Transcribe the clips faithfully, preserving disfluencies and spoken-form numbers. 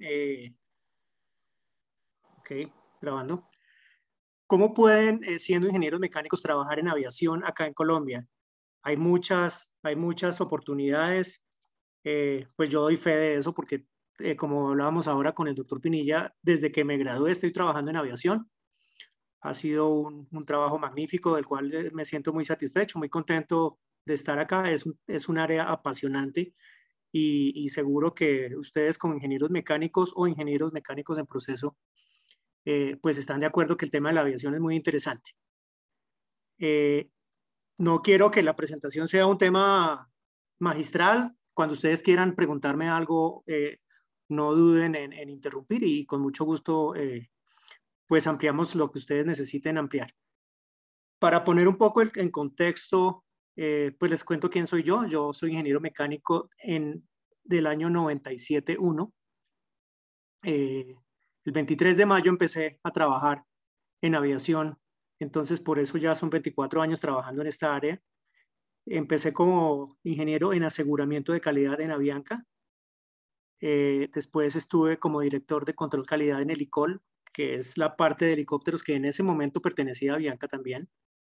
eh, ok, grabando, cómo pueden, eh, siendo ingenieros mecánicos, trabajar en aviación acá en Colombia? Hay muchas, hay muchas oportunidades, eh, pues yo doy fe de eso porque, eh, como hablábamos ahora con el doctor Pinilla, desde que me gradué estoy trabajando en aviación. Ha sido un, un trabajo magnífico del cual eh, me siento muy satisfecho, muy contento de estar acá. Es un, es un área apasionante y, y seguro que ustedes como ingenieros mecánicos o ingenieros mecánicos en proceso, eh, pues están de acuerdo que el tema de la aviación es muy interesante. Eh, no quiero que la presentación sea un tema magistral. Cuando ustedes quieran preguntarme algo, eh, no duden en, en interrumpir y con mucho gusto eh, pues ampliamos lo que ustedes necesiten ampliar. Para poner un poco el, en contexto, eh, pues les cuento quién soy yo. Yo soy ingeniero mecánico en, del año noventa y siete uno. Eh, el veintitrés de mayo empecé a trabajar en aviación, entonces por eso ya son veinticuatro años trabajando en esta área. Empecé como ingeniero en aseguramiento de calidad en Avianca. Eh, después estuve como director de control calidad en Helicol, que es la parte de helicópteros que en ese momento pertenecía a Avianca también.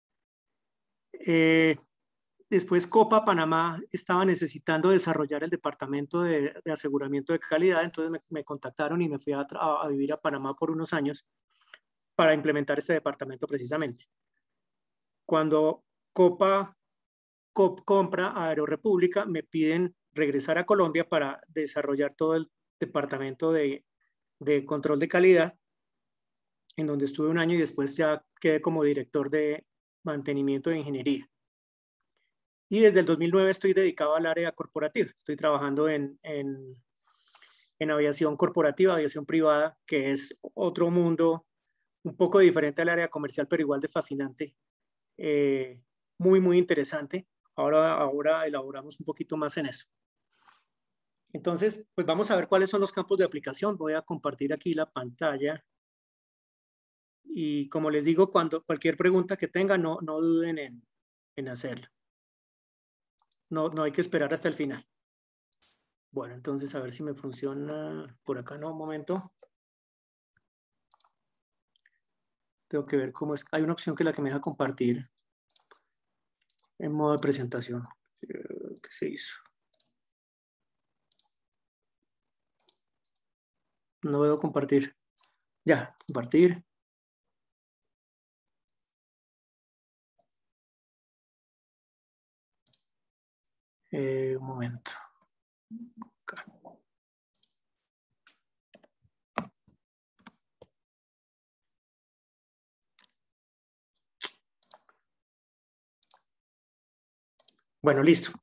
Eh, Después Copa Panamá estaba necesitando desarrollar el departamento de, de aseguramiento de calidad, entonces me, me contactaron y me fui a, a, vivir a Panamá por unos años para implementar este departamento precisamente. Cuando Copa Cop compra a Aerorepública, me piden regresar a Colombia para desarrollar todo el departamento de, de control de calidad, en donde estuve un año y después ya quedé como director de mantenimiento de ingeniería. Y desde el dos mil nueve estoy dedicado al área corporativa. Estoy trabajando en, en, en aviación corporativa, aviación privada, que es otro mundo un poco diferente al área comercial, pero igual de fascinante. Eh, muy, muy interesante. Ahora, ahora elaboramos un poquito más en eso. Entonces, pues vamos a ver cuáles son los campos de aplicación. Voy a compartir aquí la pantalla. Y como les digo, cuando cualquier pregunta que tengan, no, no duden en, en hacerlo. No, no hay que esperar hasta el final. Bueno, entonces a ver si me funciona por acá. No, un momento. Tengo que ver cómo es. Hay una opción que es la que me deja compartir en modo de presentación. ¿Qué se hizo? No veo compartir. Ya, compartir. Eh, un momento. Acá. Bueno, listo.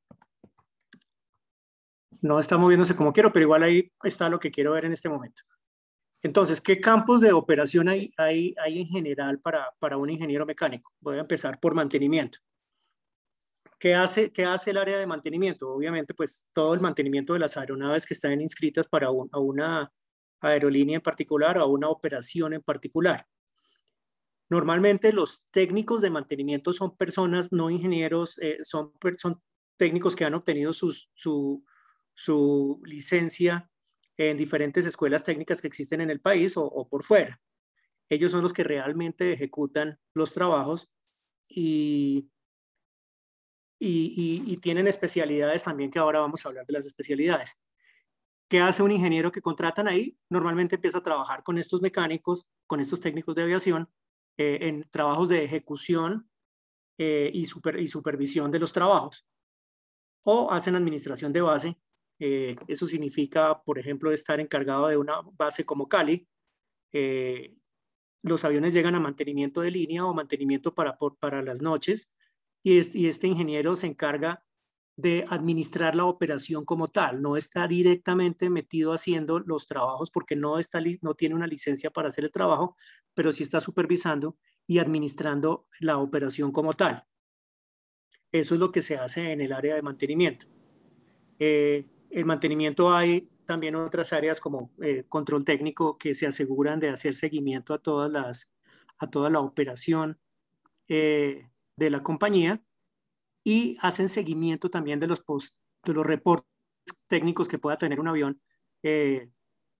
No está moviéndose como quiero, pero igual ahí está lo que quiero ver en este momento. Entonces, ¿qué campos de operación hay, hay, hay en general para, para un ingeniero mecánico? Voy a empezar por mantenimiento. ¿Qué hace, qué hace el área de mantenimiento? Obviamente, pues todo el mantenimiento de las aeronaves que están inscritas para un, a una aerolínea en particular o a una operación en particular. Normalmente los técnicos de mantenimiento son personas, no ingenieros, eh, son, son técnicos que han obtenido sus, su, su licencia en diferentes escuelas técnicas que existen en el país o, o por fuera. Ellos son los que realmente ejecutan los trabajos y, y, y, y tienen especialidades también, que ahora vamos a hablar de las especialidades. ¿Qué hace un ingeniero que contratan ahí? Normalmente empieza a trabajar con estos mecánicos, con estos técnicos de aviación, eh, en trabajos de ejecución eh, y, super, y supervisión de los trabajos. O hacen administración de base. Eh, eso significa, por ejemplo, estar encargado de una base como Cali. Eh, los aviones llegan a mantenimiento de línea o mantenimiento para, por, para las noches y este, y este ingeniero se encarga de administrar la operación como tal. No está directamente metido haciendo los trabajos porque no, está, no tiene una licencia para hacer el trabajo, pero sí está supervisando y administrando la operación como tal. Eso es lo que se hace en el área de mantenimiento. Eh, el mantenimiento hay también otras áreas como eh, control técnico que se aseguran de hacer seguimiento a, todas las, a toda la operación eh, de la compañía y hacen seguimiento también de los, post, de los reportes técnicos que pueda tener un avión eh,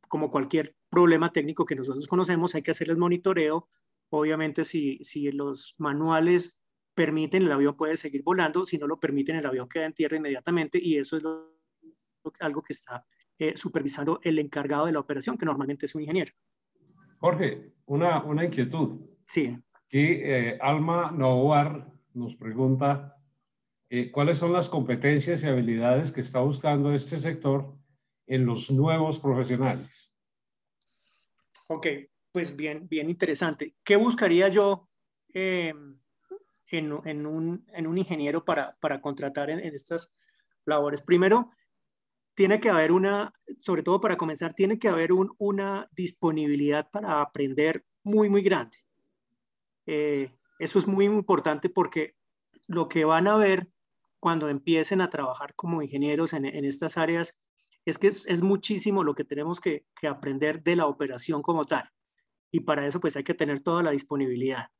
como cualquier problema técnico que nosotros conocemos, hay que hacer el monitoreo. Obviamente, si, si los manuales permiten, el avión puede seguir volando. Si no lo permiten, el avión queda en tierra inmediatamente, y eso es lo, algo que está eh, supervisando el encargado de la operación, que normalmente es un ingeniero. Jorge, una, una inquietud. Sí. Aquí eh, Alma Novar nos pregunta eh, cuáles son las competencias y habilidades que está buscando este sector en los nuevos profesionales. Ok, pues bien, bien interesante. ¿Qué buscaría yo eh, en, en, un, en un ingeniero para, para contratar en, en estas labores? Primero, tiene que haber una, sobre todo para comenzar, tiene que haber un, una disponibilidad para aprender muy, muy grande. Eh, eso es muy importante porque lo que van a ver cuando empiecen a trabajar como ingenieros en, en estas áreas es que es, es muchísimo lo que tenemos que, que aprender de la operación como tal. Y para eso pues hay que tener toda la disponibilidad.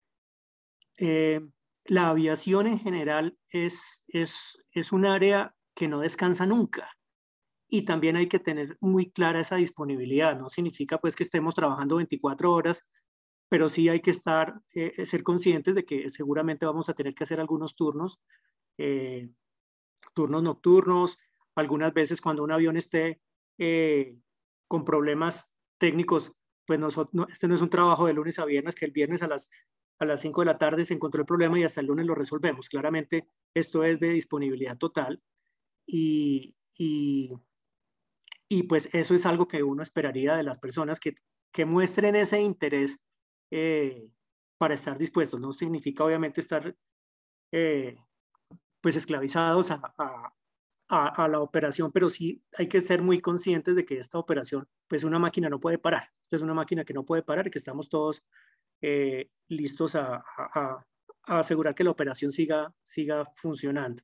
Eh, la aviación en general es, es, es un área que no descansa nunca, y también hay que tener muy clara esa disponibilidad. No significa pues que estemos trabajando veinticuatro horas, pero sí hay que estar, eh, ser conscientes de que seguramente vamos a tener que hacer algunos turnos, eh, turnos nocturnos. Algunas veces cuando un avión esté eh, con problemas técnicos, pues nosotros, no, este no es un trabajo de lunes a viernes, que el viernes a las, a las cinco de la tarde se encontró el problema y hasta el lunes lo resolvemos. Claramente esto es de disponibilidad total, y, y, y pues eso es algo que uno esperaría de las personas que, que muestren ese interés eh, para estar dispuestos. No significa obviamente estar eh, pues esclavizados a, a, a, a la operación, pero sí hay que ser muy conscientes de que esta operación, pues una máquina no puede parar. Esta es una máquina que no puede parar y que estamos todos eh, listos a, a, a, asegurar que la operación siga, siga funcionando.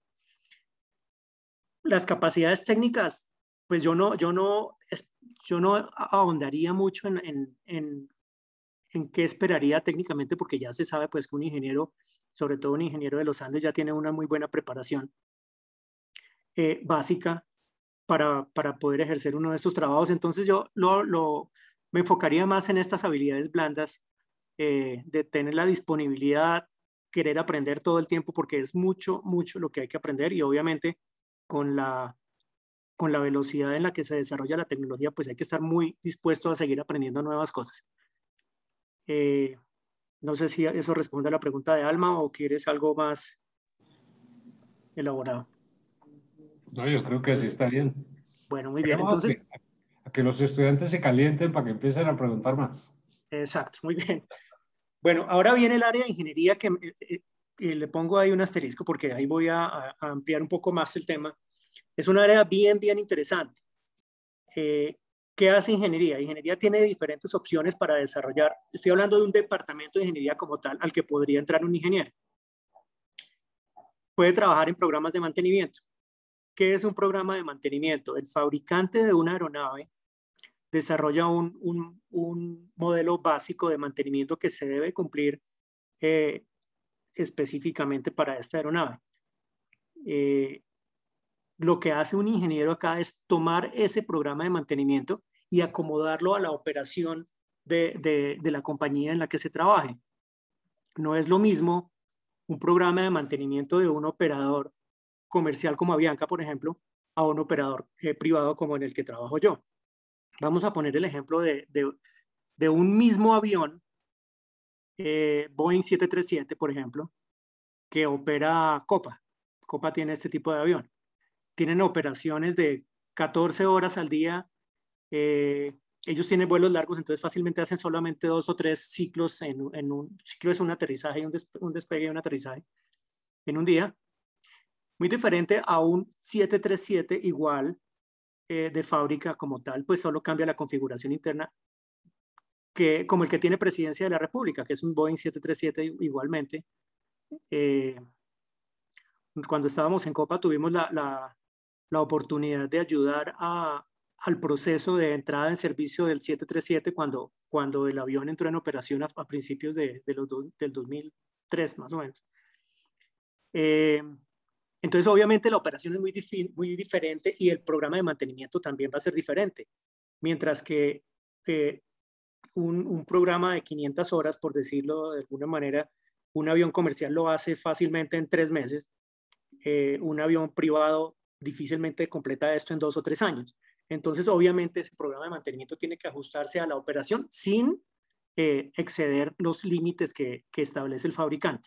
Las capacidades técnicas, pues yo no, yo no, yo no ahondaría mucho en, en, en, en qué esperaría técnicamente, porque ya se sabe pues que un ingeniero, sobre todo un ingeniero de los Andes, ya tiene una muy buena preparación eh, básica para, para poder ejercer uno de estos trabajos. Entonces yo lo, lo, me enfocaría más en estas habilidades blandas, eh, de tener la disponibilidad, querer aprender todo el tiempo, porque es mucho, mucho lo que hay que aprender, y obviamente con la, con la velocidad en la que se desarrolla la tecnología, pues hay que estar muy dispuesto a seguir aprendiendo nuevas cosas. Eh, no sé si eso responde a la pregunta de Alma o quieres algo más elaborado. No, yo creo que así está bien. Bueno, muy bien. Esperemos a Entonces, que, a que los estudiantes se calienten para que empiecen a preguntar más. exacto, muy bien. Bueno, ahora viene el área de ingeniería que eh, eh, eh, le pongo ahí un asterisco porque ahí voy a, a, ampliar un poco más el tema. Es un área bien, bien interesante. Eh, ¿Qué hace ingeniería? Ingeniería tiene diferentes opciones para desarrollar. Estoy hablando de un departamento de ingeniería como tal al que podría entrar un ingeniero. Puede trabajar en programas de mantenimiento. ¿Qué es un programa de mantenimiento? El fabricante de una aeronave desarrolla un, un, un modelo básico de mantenimiento que se debe cumplir eh, específicamente para esta aeronave. Eh, lo que hace un ingeniero acá es tomar ese programa de mantenimiento y acomodarlo a la operación de, de, de la compañía en la que se trabaje. No es lo mismo un programa de mantenimiento de un operador comercial como Avianca, por ejemplo, a un operador eh, privado como en el que trabajo yo. Vamos a poner el ejemplo de, de, de un mismo avión, eh, Boeing siete treinta y siete, por ejemplo, que opera Copa. Copa tiene este tipo de avión. Tienen operaciones de catorce horas al día. Eh, ellos tienen vuelos largos, entonces fácilmente hacen solamente dos o tres ciclos. En, en un ciclo es un aterrizaje y un, des, un despegue y un aterrizaje en un día. Muy diferente a un siete treinta y siete igual, eh, de fábrica como tal, pues solo cambia la configuración interna, que, como el que tiene Presidencia de la República, que es un Boeing siete treinta y siete igualmente. Eh, cuando estábamos en Copa tuvimos la, la, la oportunidad de ayudar a, al proceso de entrada en servicio del siete treinta y siete cuando, cuando el avión entró en operación a, a principios de, de los do, del dos mil tres más o menos. Eh, entonces obviamente la operación es muy, muy diferente y el programa de mantenimiento también va a ser diferente. mientras que eh, un, un programa de quinientas horas, por decirlo de alguna manera, un avión comercial lo hace fácilmente en tres meses, eh, un avión privado difícilmente completa esto en dos o tres años. Entonces, obviamente, ese programa de mantenimiento tiene que ajustarse a la operación sin eh, exceder los límites que, que establece el fabricante.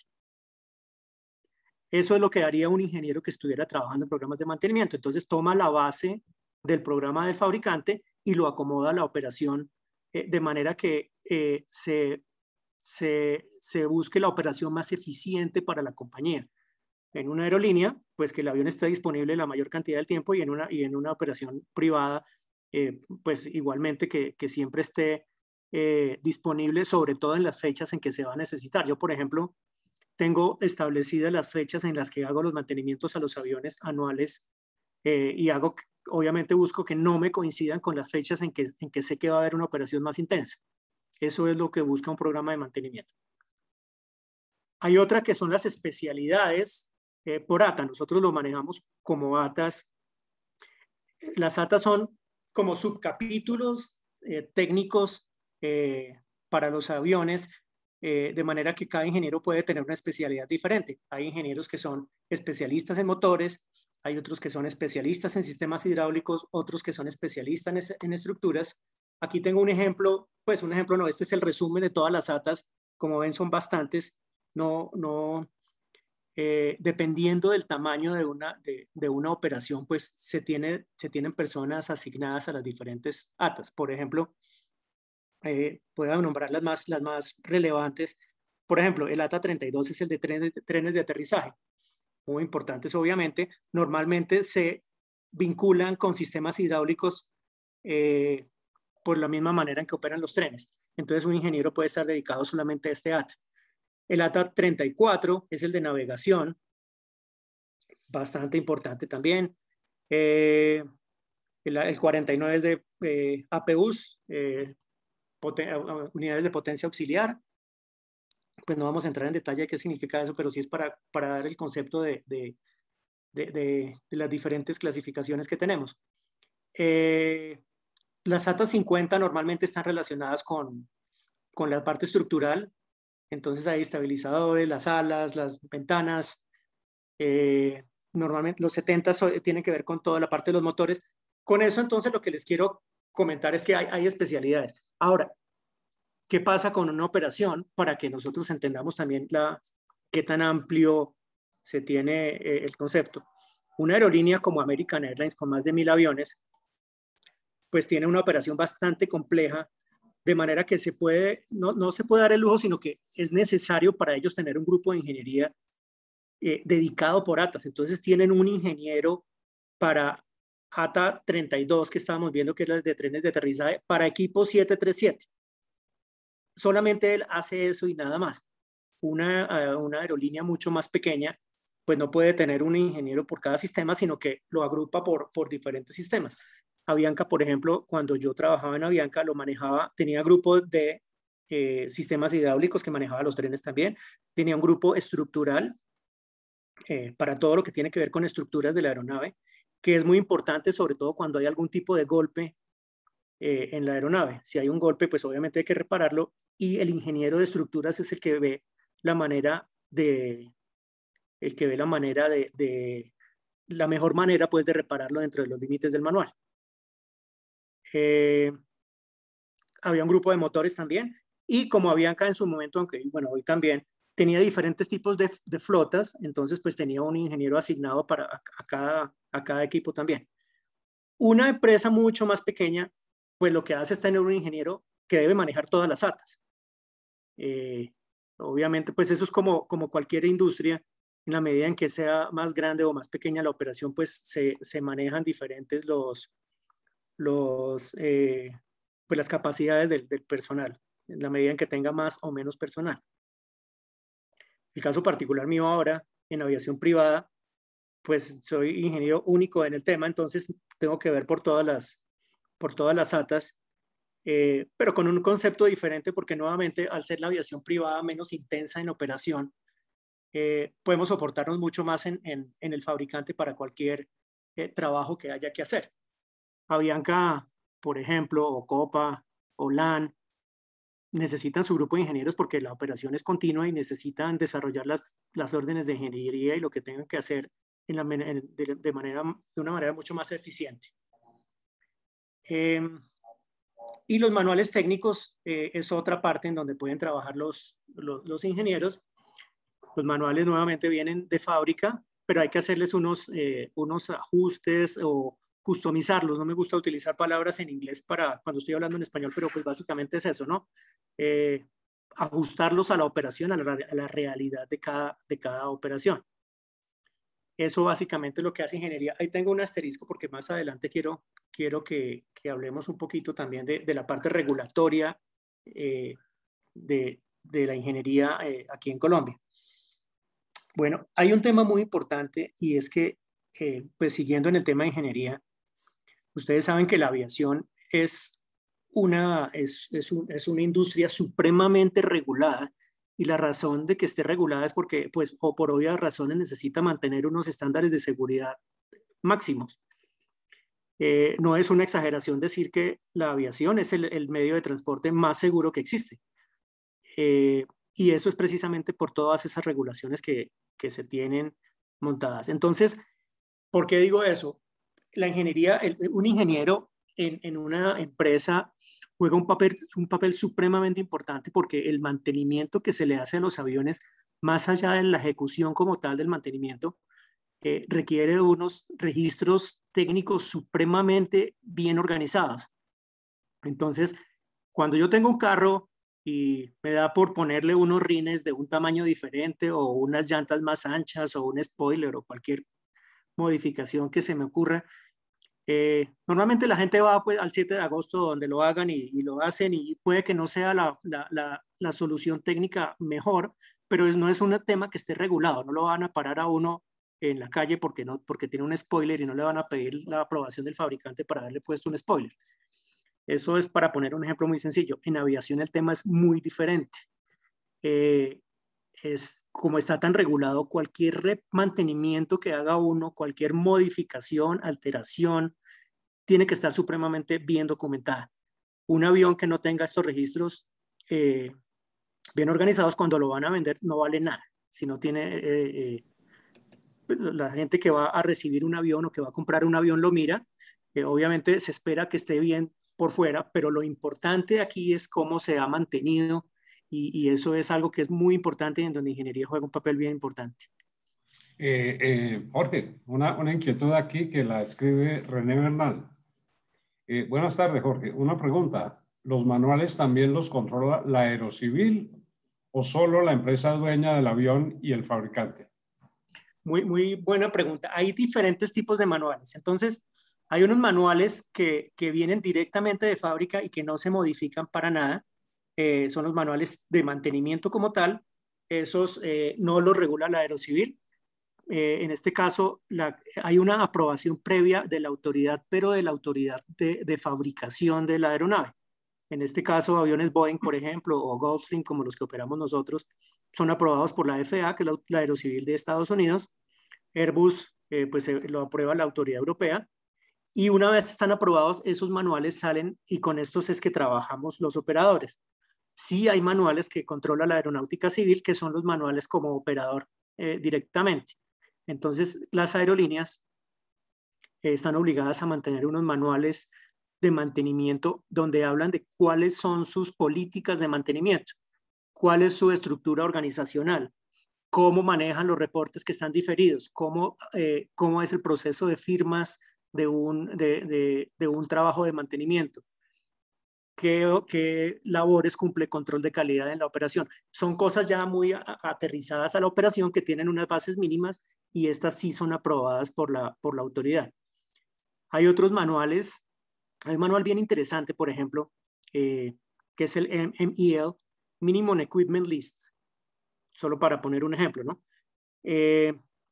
Eso es lo que haría un ingeniero que estuviera trabajando en programas de mantenimiento. Entonces, toma la base del programa del fabricante y lo acomoda a la operación eh, de manera que eh, se, se, se busque la operación más eficiente para la compañía. En una aerolínea, pues que el avión esté disponible la mayor cantidad del tiempo, y en una, y en una operación privada, eh, pues igualmente que, que siempre esté eh, disponible, sobre todo en las fechas en que se va a necesitar. Yo, por ejemplo, tengo establecidas las fechas en las que hago los mantenimientos a los aviones anuales eh, y hago, obviamente busco que no me coincidan con las fechas en que, en que sé que va a haber una operación más intensa. Eso es lo que busca un programa de mantenimiento. Hay otra que son las especialidades eh, por A T A. Nosotros lo manejamos como A T As. Las A T As son como subcapítulos eh, técnicos eh, para los aviones, eh, de manera que cada ingeniero puede tener una especialidad diferente. Hay ingenieros que son especialistas en motores, hay otros que son especialistas en sistemas hidráulicos, otros que son especialistas en, en estructuras. Aquí tengo un ejemplo, pues un ejemplo no, este es el resumen de todas las A T As. Como ven, son bastantes. No, no, eh, dependiendo del tamaño de una, de, de una operación, pues se, tiene, se tienen personas asignadas a las diferentes A T As. Por ejemplo, eh, puedo nombrar las más, las más relevantes. Por ejemplo, el A T A treinta y dos es el de trenes, trenes de aterrizaje. Muy importantes, obviamente. Normalmente se vinculan con sistemas hidráulicos eh, por la misma manera en que operan los trenes. Entonces, un ingeniero puede estar dedicado solamente a este A T A. El A T A treinta y cuatro es el de navegación, bastante importante también. Eh, el, el cuarenta y nueve es de eh, A P Us, eh, unidades de potencia auxiliar. Pues no vamos a entrar en detalle de qué significa eso, pero sí es para, para dar el concepto de, de, de, de, de las diferentes clasificaciones que tenemos. Eh, las A T A cincuenta normalmente están relacionadas con, con la parte estructural. Entonces hay estabilizadores, las alas, las ventanas. Eh, normalmente los setenta so, tienen que ver con toda la parte de los motores. Con eso, entonces, lo que les quiero comentar es que hay, hay especialidades. Ahora, ¿qué pasa con una operación? Para que nosotros entendamos también la, qué tan amplio se tiene eh, el concepto. Una aerolínea como American Airlines, con más de mil aviones, pues tiene una operación bastante compleja, de manera que se puede, no, no se puede dar el lujo, sino que es necesario para ellos tener un grupo de ingeniería eh, dedicado por A T As. Entonces tienen un ingeniero para A T A treinta y dos, que estábamos viendo que es la de trenes de aterrizaje, para equipo siete treinta y siete. Solamente él hace eso y nada más. Una, una aerolínea mucho más pequeña, pues no puede tener un ingeniero por cada sistema, sino que lo agrupa por, por diferentes sistemas. Avianca, por ejemplo, cuando yo trabajaba en Avianca, lo manejaba, tenía grupo de eh, sistemas hidráulicos que manejaba los trenes también, tenía un grupo estructural eh, para todo lo que tiene que ver con estructuras de la aeronave, que es muy importante, sobre todo cuando hay algún tipo de golpe eh, en la aeronave. Si hay un golpe, pues obviamente hay que repararlo, y el ingeniero de estructuras es el que ve la manera de, el que ve la manera de, de la mejor manera, pues, de repararlo dentro de los límites del manual. Eh, había un grupo de motores también, y como Avianca en su momento, aunque bueno, hoy también, tenía diferentes tipos de, de flotas, entonces pues tenía un ingeniero asignado para a, a, cada, a cada equipo también. Una empresa mucho más pequeña, pues lo que hace es tener un ingeniero que debe manejar todas las A T As. Eh, obviamente, pues eso es como, como cualquier industria, en la medida en que sea más grande o más pequeña la operación, pues se, se manejan diferentes los, los, eh, pues las capacidades del, del personal, en la medida en que tenga más o menos personal. El caso particular mío ahora, en aviación privada, pues soy ingeniero único en el tema, entonces tengo que ver por todas las, por todas las A T As, eh, pero con un concepto diferente, porque nuevamente, al ser la aviación privada menos intensa en operación, eh, podemos soportarnos mucho más en, en, en el fabricante para cualquier eh, trabajo que haya que hacer. Avianca, por ejemplo, o Copa, o LAN, necesitan su grupo de ingenieros porque la operación es continua y necesitan desarrollar las, las órdenes de ingeniería y lo que tengan que hacer en la, en, de, de, manera, de una manera mucho más eficiente. Eh, y los manuales técnicos eh, es otra parte en donde pueden trabajar los, los, los ingenieros. Los manuales nuevamente vienen de fábrica, pero hay que hacerles unos, eh, unos ajustes o customizarlos. No me gusta utilizar palabras en inglés para cuando estoy hablando en español, pero pues básicamente es eso, ¿no? Eh, ajustarlos a la operación, a la, a la realidad de cada, de cada operación. Eso básicamente es lo que hace ingeniería. Ahí tengo un asterisco porque más adelante quiero, quiero que, que hablemos un poquito también de, de la parte regulatoria eh, de, de la ingeniería eh, aquí en Colombia. Bueno, hay un tema muy importante y es que, eh, pues siguiendo en el tema de ingeniería, ustedes saben que la aviación es una, es, es, un, es una industria supremamente regulada y la razón de que esté regulada es porque, pues, o por obvias razones necesita mantener unos estándares de seguridad máximos. Eh, no es una exageración decir que la aviación es el, el medio de transporte más seguro que existe. Eh, y eso es precisamente por todas esas regulaciones que, que se tienen montadas. Entonces, ¿por qué digo eso? La ingeniería, el, un ingeniero en, en una empresa juega un papel, un papel supremamente importante porque el mantenimiento que se le hace a los aviones, más allá de la ejecución como tal del mantenimiento, eh, requiere de unos registros técnicos supremamente bien organizados. Entonces, cuando yo tengo un carro y me da por ponerle unos rines de un tamaño diferente o unas llantas más anchas o un spoiler o cualquier modificación que se me ocurra, eh, normalmente la gente va pues, al siete de agosto donde lo hagan y, y lo hacen y puede que no sea la, la, la, la solución técnica mejor, pero es, no es un tema que esté regulado, no lo van a parar a uno en la calle porque, no, porque tiene un spoiler y no le van a pedir la aprobación del fabricante para haberle puesto un spoiler. Eso es para poner un ejemplo muy sencillo. En aviación el tema es muy diferente. Eh, es como está tan regulado, cualquier mantenimiento que haga uno, cualquier modificación, alteración, tiene que estar supremamente bien documentada. Un avión que no tenga estos registros eh, bien organizados, cuando lo van a vender, no vale nada. Si no tiene, eh, eh, la gente que va a recibir un avión o que va a comprar un avión lo mira, eh, obviamente se espera que esté bien por fuera, pero lo importante aquí es cómo se ha mantenido y, y eso es algo que es muy importante y en donde ingeniería juega un papel bien importante. Eh, eh, Jorge, una, una inquietud aquí que la escribe René Bernal. Eh, buenas tardes, Jorge. Una pregunta. ¿Los manuales también los controla la Aerocivil o solo la empresa dueña del avión y el fabricante? Muy, muy buena pregunta. Hay diferentes tipos de manuales. Entonces, hay unos manuales que, que vienen directamente de fábrica y que no se modifican para nada. Eh, son los manuales de mantenimiento como tal. Esos eh, no los regula la Aerocivil. Eh, en este caso, la, hay una aprobación previa de la autoridad, pero de la autoridad de, de fabricación de la aeronave. En este caso, aviones Boeing, por ejemplo, o Gulfstream, como los que operamos nosotros, son aprobados por la F A A, que es la, la Aerocivil de Estados Unidos. Airbus, eh, pues eh, lo aprueba la autoridad europea. Y una vez están aprobados, esos manuales salen y con estos es que trabajamos los operadores. Sí hay manuales que controla la aeronáutica civil, que son los manuales como operador eh, directamente. Entonces, las aerolíneas eh, están obligadas a mantener unos manuales de mantenimiento donde hablan de cuáles son sus políticas de mantenimiento, cuál es su estructura organizacional, cómo manejan los reportes que están diferidos, cómo, eh, cómo es el proceso de firmas de un, de, de, de un trabajo de mantenimiento, qué, qué labores cumple control de calidad en la operación. Son cosas ya muy a, a, aterrizadas a la operación que tienen unas bases mínimas y estas sí son aprobadas por la, por la autoridad. Hay otros manuales, hay un manual bien interesante, por ejemplo, eh, que es el M E L, Minimum Equipment List, solo para poner un ejemplo, ¿no? Eh,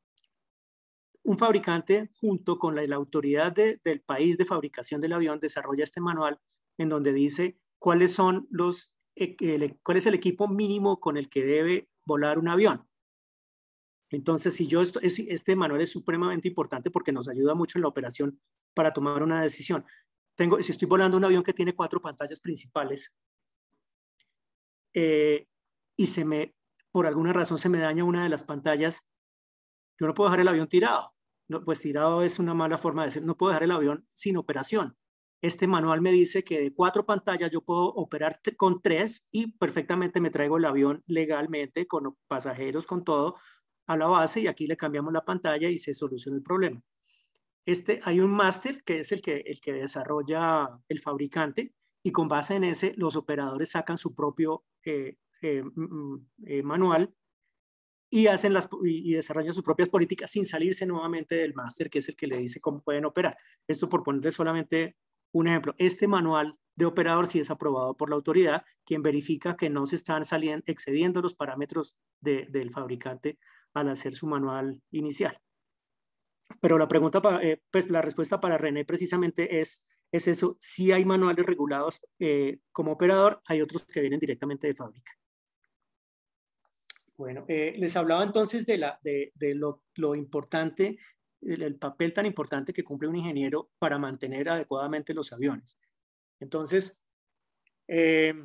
un fabricante junto con la, la autoridad de, del país de fabricación del avión desarrolla este manual en donde dice cuáles son los, el, cuál es el equipo mínimo con el que debe volar un avión. Entonces, si yo esto, este manual es supremamente importante porque nos ayuda mucho en la operación para tomar una decisión. tengo, si estoy volando un avión que tiene cuatro pantallas principales eh, y se me, por alguna razón se me daña una de las pantallas, yo no puedo dejar el avión tirado. No, pues tirado es una mala forma de decir, no puedo dejar el avión sin operación. Este manual me dice que de cuatro pantallas yo puedo operar con tres y perfectamente me traigo el avión legalmente, con pasajeros, con todo, a la base, y aquí le cambiamos la pantalla y se soluciona el problema. Este, hay un máster que es el que, el que desarrolla el fabricante, y con base en ese los operadores sacan su propio eh, eh, eh, manual y, hacen las, y desarrollan sus propias políticas sin salirse nuevamente del máster, que es el que le dice cómo pueden operar. Esto por ponerle solamente un ejemplo. Este manual de operador sí es aprobado por la autoridad, quien verifica que no se están saliendo, excediendo los parámetros de, del fabricante al hacer su manual inicial. Pero la pregunta, para, eh, pues la respuesta para René precisamente es, es eso. Sí hay manuales regulados eh, como operador, hay otros que vienen directamente de fábrica. Bueno, eh, les hablaba entonces de, la, de, de lo, lo importante, el, el papel tan importante que cumple un ingeniero para mantener adecuadamente los aviones. Entonces, eh,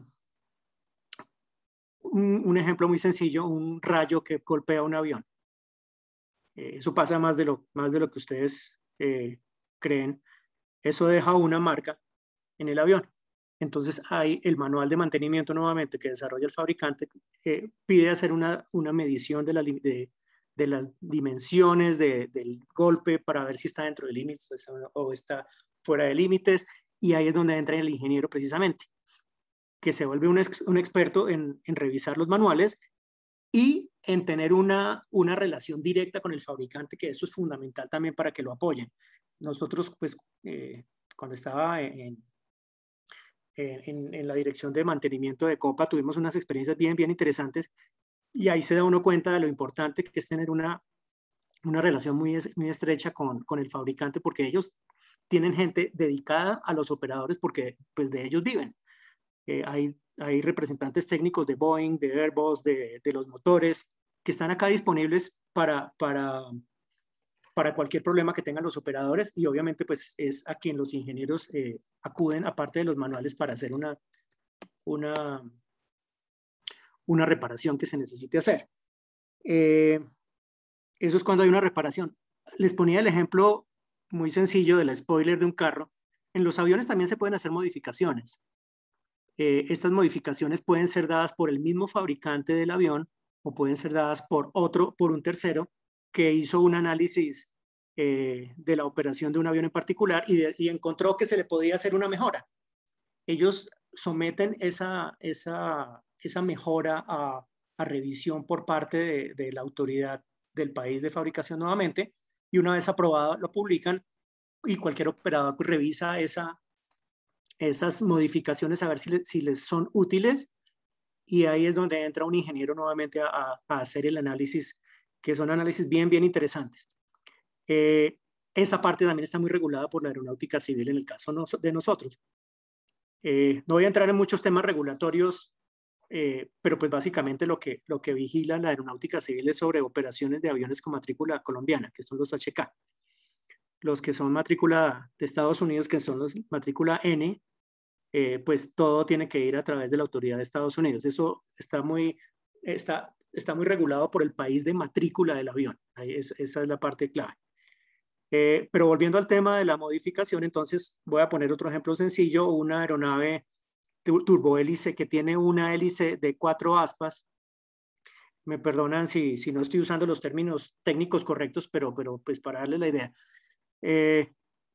un, un ejemplo muy sencillo, un rayo que golpea un avión. Eh, eso pasa más de lo, más de lo que ustedes eh, creen. Eso deja una marca en el avión. Entonces hay el manual de mantenimiento nuevamente que desarrolla el fabricante, eh, pide hacer una, una medición de, la, de, de las dimensiones de, del golpe para ver si está dentro de límites o está fuera de límites, y ahí es donde entra el ingeniero precisamente, que se vuelve un, ex, un experto en, en revisar los manuales y en tener una, una relación directa con el fabricante, que eso es fundamental también para que lo apoyen. Nosotros, pues, eh, cuando estaba en, en, en la dirección de mantenimiento de Copa, tuvimos unas experiencias bien, bien interesantes, y ahí se da uno cuenta de lo importante que es tener una, una relación muy, muy estrecha con, con el fabricante, porque ellos tienen gente dedicada a los operadores, porque pues de ellos viven. Eh, hay, hay representantes técnicos de Boeing, de Airbus, de, de los motores, que están acá disponibles para, para, para cualquier problema que tengan los operadores, y obviamente pues es a quien los ingenieros eh, acuden, aparte de los manuales, para hacer una, una, una reparación que se necesite hacer. Eh, eso es cuando hay una reparación. Les ponía el ejemplo muy sencillo del spoiler de un carro. En los aviones también se pueden hacer modificaciones. Eh, estas modificaciones pueden ser dadas por el mismo fabricante del avión o pueden ser dadas por otro, por un tercero que hizo un análisis eh, de la operación de un avión en particular y, de, y encontró que se le podía hacer una mejora. Ellos someten esa, esa, esa mejora a, a revisión por parte de, de la autoridad del país de fabricación nuevamente, y una vez aprobado lo publican, y cualquier operador pues revisa esa, esas modificaciones a ver si, le, si les son útiles, y ahí es donde entra un ingeniero nuevamente a, a, a hacer el análisis, que son análisis bien, bien interesantes. Eh, esa parte también está muy regulada por la aeronáutica civil en el caso no, de nosotros. Eh, no voy a entrar en muchos temas regulatorios, eh, pero pues básicamente lo que, lo que vigila la aeronáutica civil es sobre operaciones de aviones con matrícula colombiana, que son los H K. Los que son matrícula de Estados Unidos, que son los matrícula N, eh, pues todo tiene que ir a través de la autoridad de Estados Unidos. Eso está muy, está, está muy regulado por el país de matrícula del avión. Ahí es, esa es la parte clave. Eh, pero volviendo al tema de la modificación, entonces voy a poner otro ejemplo sencillo, una aeronave turbohélice que tiene una hélice de cuatro aspas. Me perdonan si, si no estoy usando los términos técnicos correctos, pero, pero pues para darles la idea. Eh,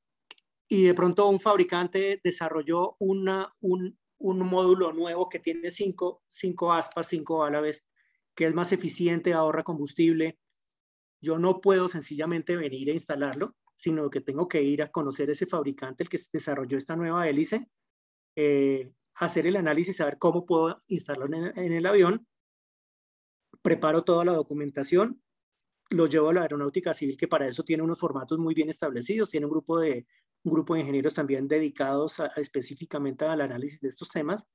y de pronto un fabricante desarrolló una, un, un módulo nuevo que tiene cinco, cinco aspas, cinco álabes, que es más eficiente, ahorra combustible. Yo no puedo sencillamente venir a instalarlo, sino que tengo que ir a conocer ese fabricante, el que desarrolló esta nueva hélice, eh, hacer el análisis, saber cómo puedo instalarlo en, en el avión, preparo toda la documentación, lo llevo a la aeronáutica civil, que para eso tiene unos formatos muy bien establecidos, tiene un grupo de, un grupo de ingenieros también dedicados a, a específicamente al análisis de estos temas.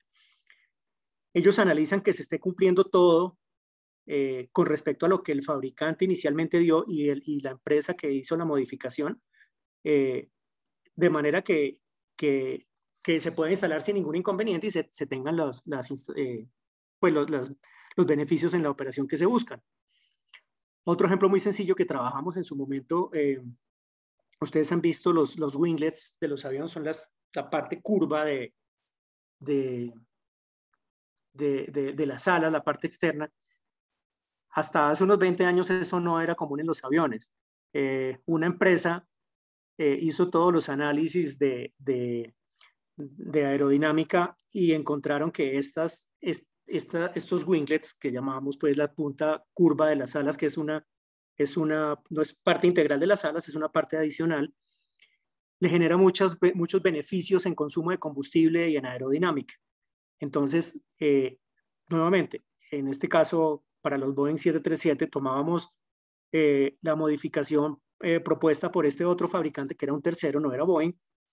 Ellos analizan que se esté cumpliendo todo Eh, con respecto a lo que el fabricante inicialmente dio y, el, y la empresa que hizo la modificación, eh, de manera que, que, que se pueda instalar sin ningún inconveniente y se, se tengan los, las, eh, pues los, las, los beneficios en la operación que se buscan. Otro ejemplo muy sencillo que trabajamos en su momento, eh, ustedes han visto los, los winglets de los aviones, son las, la parte curva de, de, de, de, de las alas, la parte externa. Hasta hace unos veinte años eso no era común en los aviones. Eh, una empresa eh, hizo todos los análisis de, de, de aerodinámica y encontraron que estas, est, esta, estos winglets, que llamamos pues la punta curva de las alas, que es una, es una, no es parte integral de las alas, es una parte adicional, le genera muchos, muchos beneficios en consumo de combustible y en aerodinámica. Entonces, eh, nuevamente, en este caso, para los Boeing siete treinta y siete tomábamos eh, la modificación eh, propuesta por este otro fabricante, que era un tercero, no era Boeing.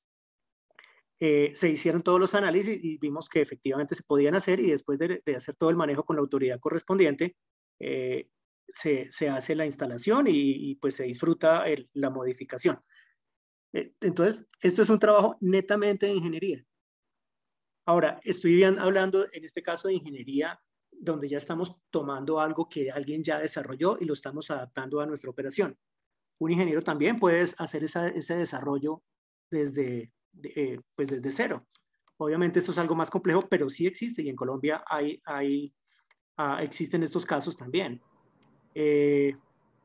Eh, se hicieron todos los análisis y vimos que efectivamente se podían hacer, y después de, de hacer todo el manejo con la autoridad correspondiente, eh, se, se hace la instalación y, y pues se disfruta el, la modificación. Eh, entonces, esto es un trabajo netamente de ingeniería. Ahora, estoy bien hablando en este caso de ingeniería, donde ya estamos tomando algo que alguien ya desarrolló y lo estamos adaptando a nuestra operación. Un ingeniero también puede hacer esa, ese desarrollo desde, de, eh, pues desde cero. Obviamente esto es algo más complejo, pero sí existe, y en Colombia hay, hay, uh, existen estos casos también. Eh,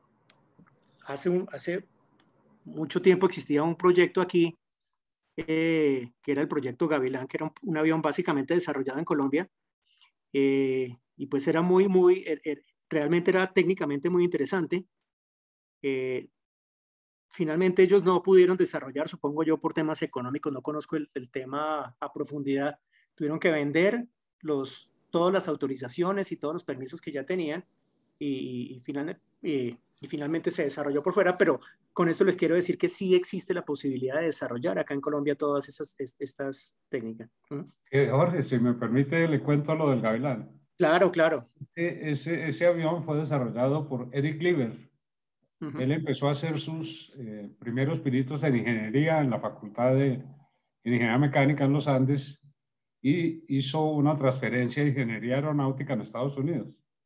hace, un, hace mucho tiempo existía un proyecto aquí, eh, que era el proyecto Gavilán, que era un, un avión básicamente desarrollado en Colombia, eh, y pues era muy, muy, er, er, realmente era técnicamente muy interesante. Eh, finalmente ellos no pudieron desarrollar, supongo yo, por temas económicos, no conozco el, el tema a profundidad, tuvieron que vender los, todas las autorizaciones y todos los permisos que ya tenían, y, y, final, y, y finalmente se desarrolló por fuera, pero con esto les quiero decir que sí existe la posibilidad de desarrollar acá en Colombia todas esas, estas técnicas. ¿Mm? Eh, Jorge, si me permite, le cuento lo del Gavilán. Claro, claro. Ese, ese, ese avión fue desarrollado por Eric Lieber. Uh-huh. Él empezó a hacer sus eh, primeros pinitos en ingeniería en la Facultad de Ingeniería Mecánica en los Andes, y hizo una transferencia de ingeniería aeronáutica en Estados Unidos.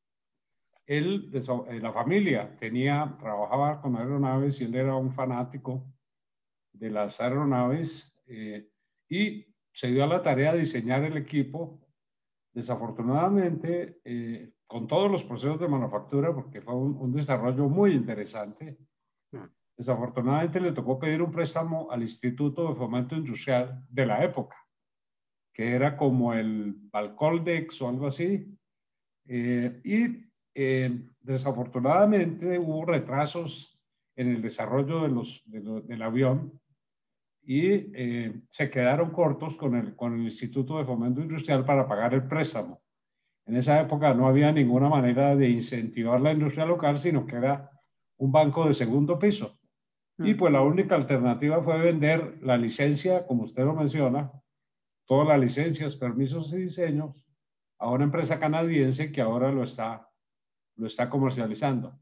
Él, de su, eh, la familia, tenía, trabajaba con aeronaves, y él era un fanático de las aeronaves, eh, y se dio a la tarea de diseñar el equipo. Desafortunadamente, eh, con todos los procesos de manufactura, porque fue un, un desarrollo muy interesante, desafortunadamente le tocó pedir un préstamo al Instituto de Fomento Industrial de la época, que era como el Balcoldex o algo así, eh, y eh, desafortunadamente hubo retrasos en el desarrollo de los, de lo, del avión, y eh, se quedaron cortos con el, con el Instituto de Fomento Industrial para pagar el préstamo. En esa época no había ninguna manera de incentivar la industria local, sino que era un banco de segundo piso. Y pues la única alternativa fue vender la licencia, como usted lo menciona, todas las licencias, permisos y diseños, a una empresa canadiense que ahora lo está, lo está comercializando.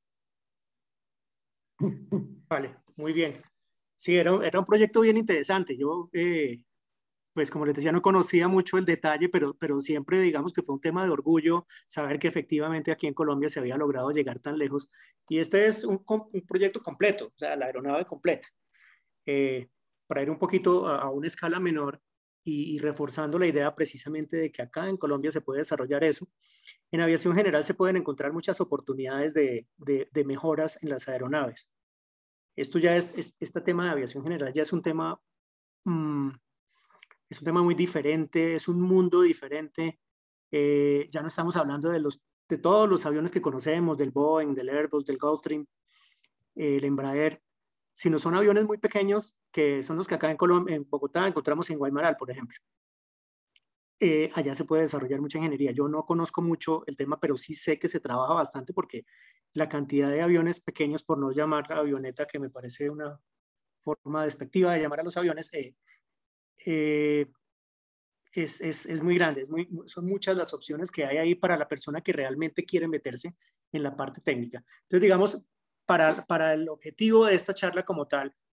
Vale, muy bien. Sí, era, era un proyecto bien interesante. Yo, eh, pues como les decía, no conocía mucho el detalle, pero, pero siempre digamos que fue un tema de orgullo saber que efectivamente aquí en Colombia se había logrado llegar tan lejos. Y este es un, un proyecto completo, o sea, la aeronave completa. Eh, para ir un poquito a, a una escala menor y, y reforzando la idea precisamente de que acá en Colombia se puede desarrollar eso. En aviación general se pueden encontrar muchas oportunidades de, de, de mejoras en las aeronaves. Esto ya es, es, este tema de aviación general ya es un tema, mmm, es un tema muy diferente, es un mundo diferente. Eh, ya no estamos hablando de, los, de todos los aviones que conocemos, del Boeing, del Airbus, del Gulfstream, eh, el Embraer, sino son aviones muy pequeños que son los que acá en, Colombia, en Bogotá encontramos en Guaymaral, por ejemplo. Eh, allá se puede desarrollar mucha ingeniería. Yo no conozco mucho el tema, pero sí sé que se trabaja bastante, porque la cantidad de aviones pequeños, por no llamar avioneta, que me parece una forma despectiva de llamar a los aviones, eh, eh, es, es, es muy grande. Es muy, son muchas las opciones que hay ahí para la persona que realmente quiere meterse en la parte técnica. Entonces, digamos, para, para el objetivo de esta charla como tal,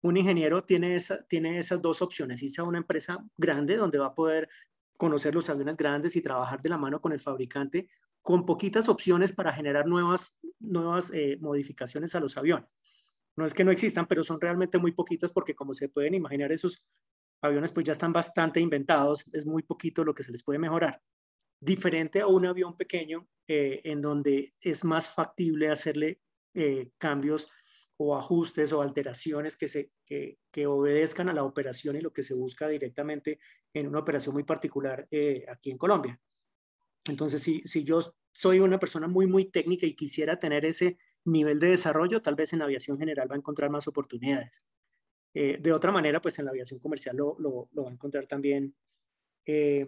un ingeniero tiene, esa, tiene esas dos opciones: irse a una empresa grande donde va a poder conocer los aviones grandes y trabajar de la mano con el fabricante, con poquitas opciones para generar nuevas, nuevas eh, modificaciones a los aviones. No es que no existan, pero son realmente muy poquitas, porque como se pueden imaginar, esos aviones pues ya están bastante inventados, es muy poquito lo que se les puede mejorar. Diferente a un avión pequeño, eh, en donde es más factible hacerle eh, cambios o ajustes o alteraciones que, se, que, que obedezcan a la operación y lo que se busca directamente en una operación muy particular eh, aquí en Colombia. Entonces, si, si yo soy una persona muy, muy técnica y quisiera tener ese nivel de desarrollo, tal vez en la aviación general va a encontrar más oportunidades. Eh, de otra manera, pues en la aviación comercial lo, lo, lo va a encontrar también, eh,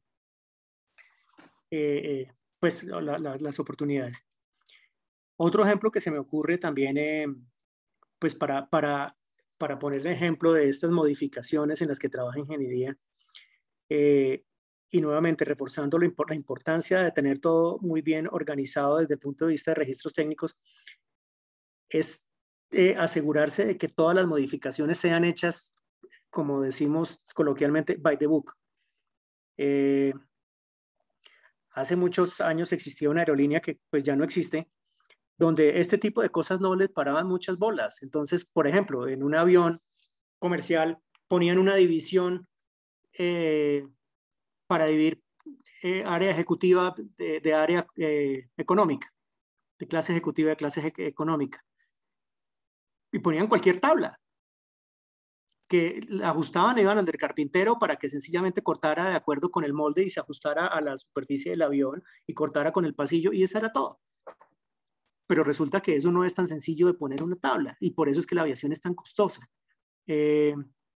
eh, eh, pues la, la, las oportunidades. Otro ejemplo que se me ocurre también, eh, pues para, para, para poner el ejemplo de estas modificaciones en las que trabaja ingeniería, eh, y nuevamente reforzando la, la importancia de tener todo muy bien organizado desde el punto de vista de registros técnicos, es eh, asegurarse de que todas las modificaciones sean hechas, como decimos coloquialmente, by the book. Eh, hace muchos años existía una aerolínea que pues ya no existe, donde este tipo de cosas no les paraban muchas bolas. Entonces, por ejemplo, en un avión comercial ponían una división eh, para dividir eh, área ejecutiva de, de área eh, económica, de clase ejecutiva de clase económica. Y ponían cualquier tabla que la ajustaban, iban al del carpintero para que sencillamente cortara de acuerdo con el molde y se ajustara a la superficie del avión y cortara con el pasillo, y eso era todo. Pero resulta que eso no es tan sencillo de poner una tabla, y por eso es que la aviación es tan costosa. Eh,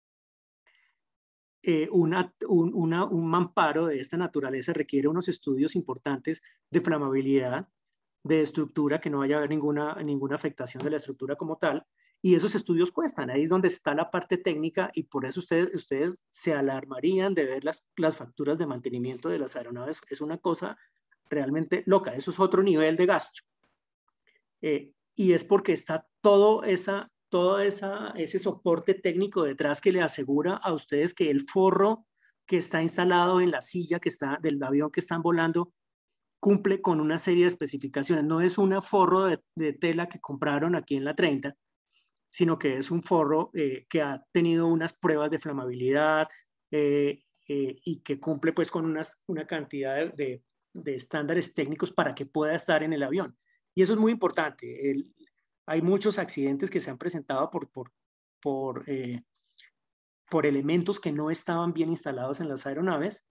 eh, una, un, una, un mamparo de esta naturaleza requiere unos estudios importantes de flamabilidad, de estructura, que no vaya a haber ninguna, ninguna afectación de la estructura como tal, y esos estudios cuestan. Ahí es donde está la parte técnica, y por eso ustedes, ustedes se alarmarían de ver las, las facturas de mantenimiento de las aeronaves. Es una cosa realmente loca, eso es otro nivel de gasto. Eh, y es porque está todo, esa, todo esa, ese soporte técnico detrás que le asegura a ustedes que el forro que está instalado en la silla que está, del avión que están volando cumple con una serie de especificaciones. No es un forro de, de tela que compraron aquí en la treinta, sino que es un forro eh, que ha tenido unas pruebas de flamabilidad eh, eh, y que cumple pues con unas, una cantidad de, de, de estándares técnicos para que pueda estar en el avión. Y eso es muy importante. El, hay muchos accidentes que se han presentado por, por, por, eh, por elementos que no estaban bien instalados en las aeronaves,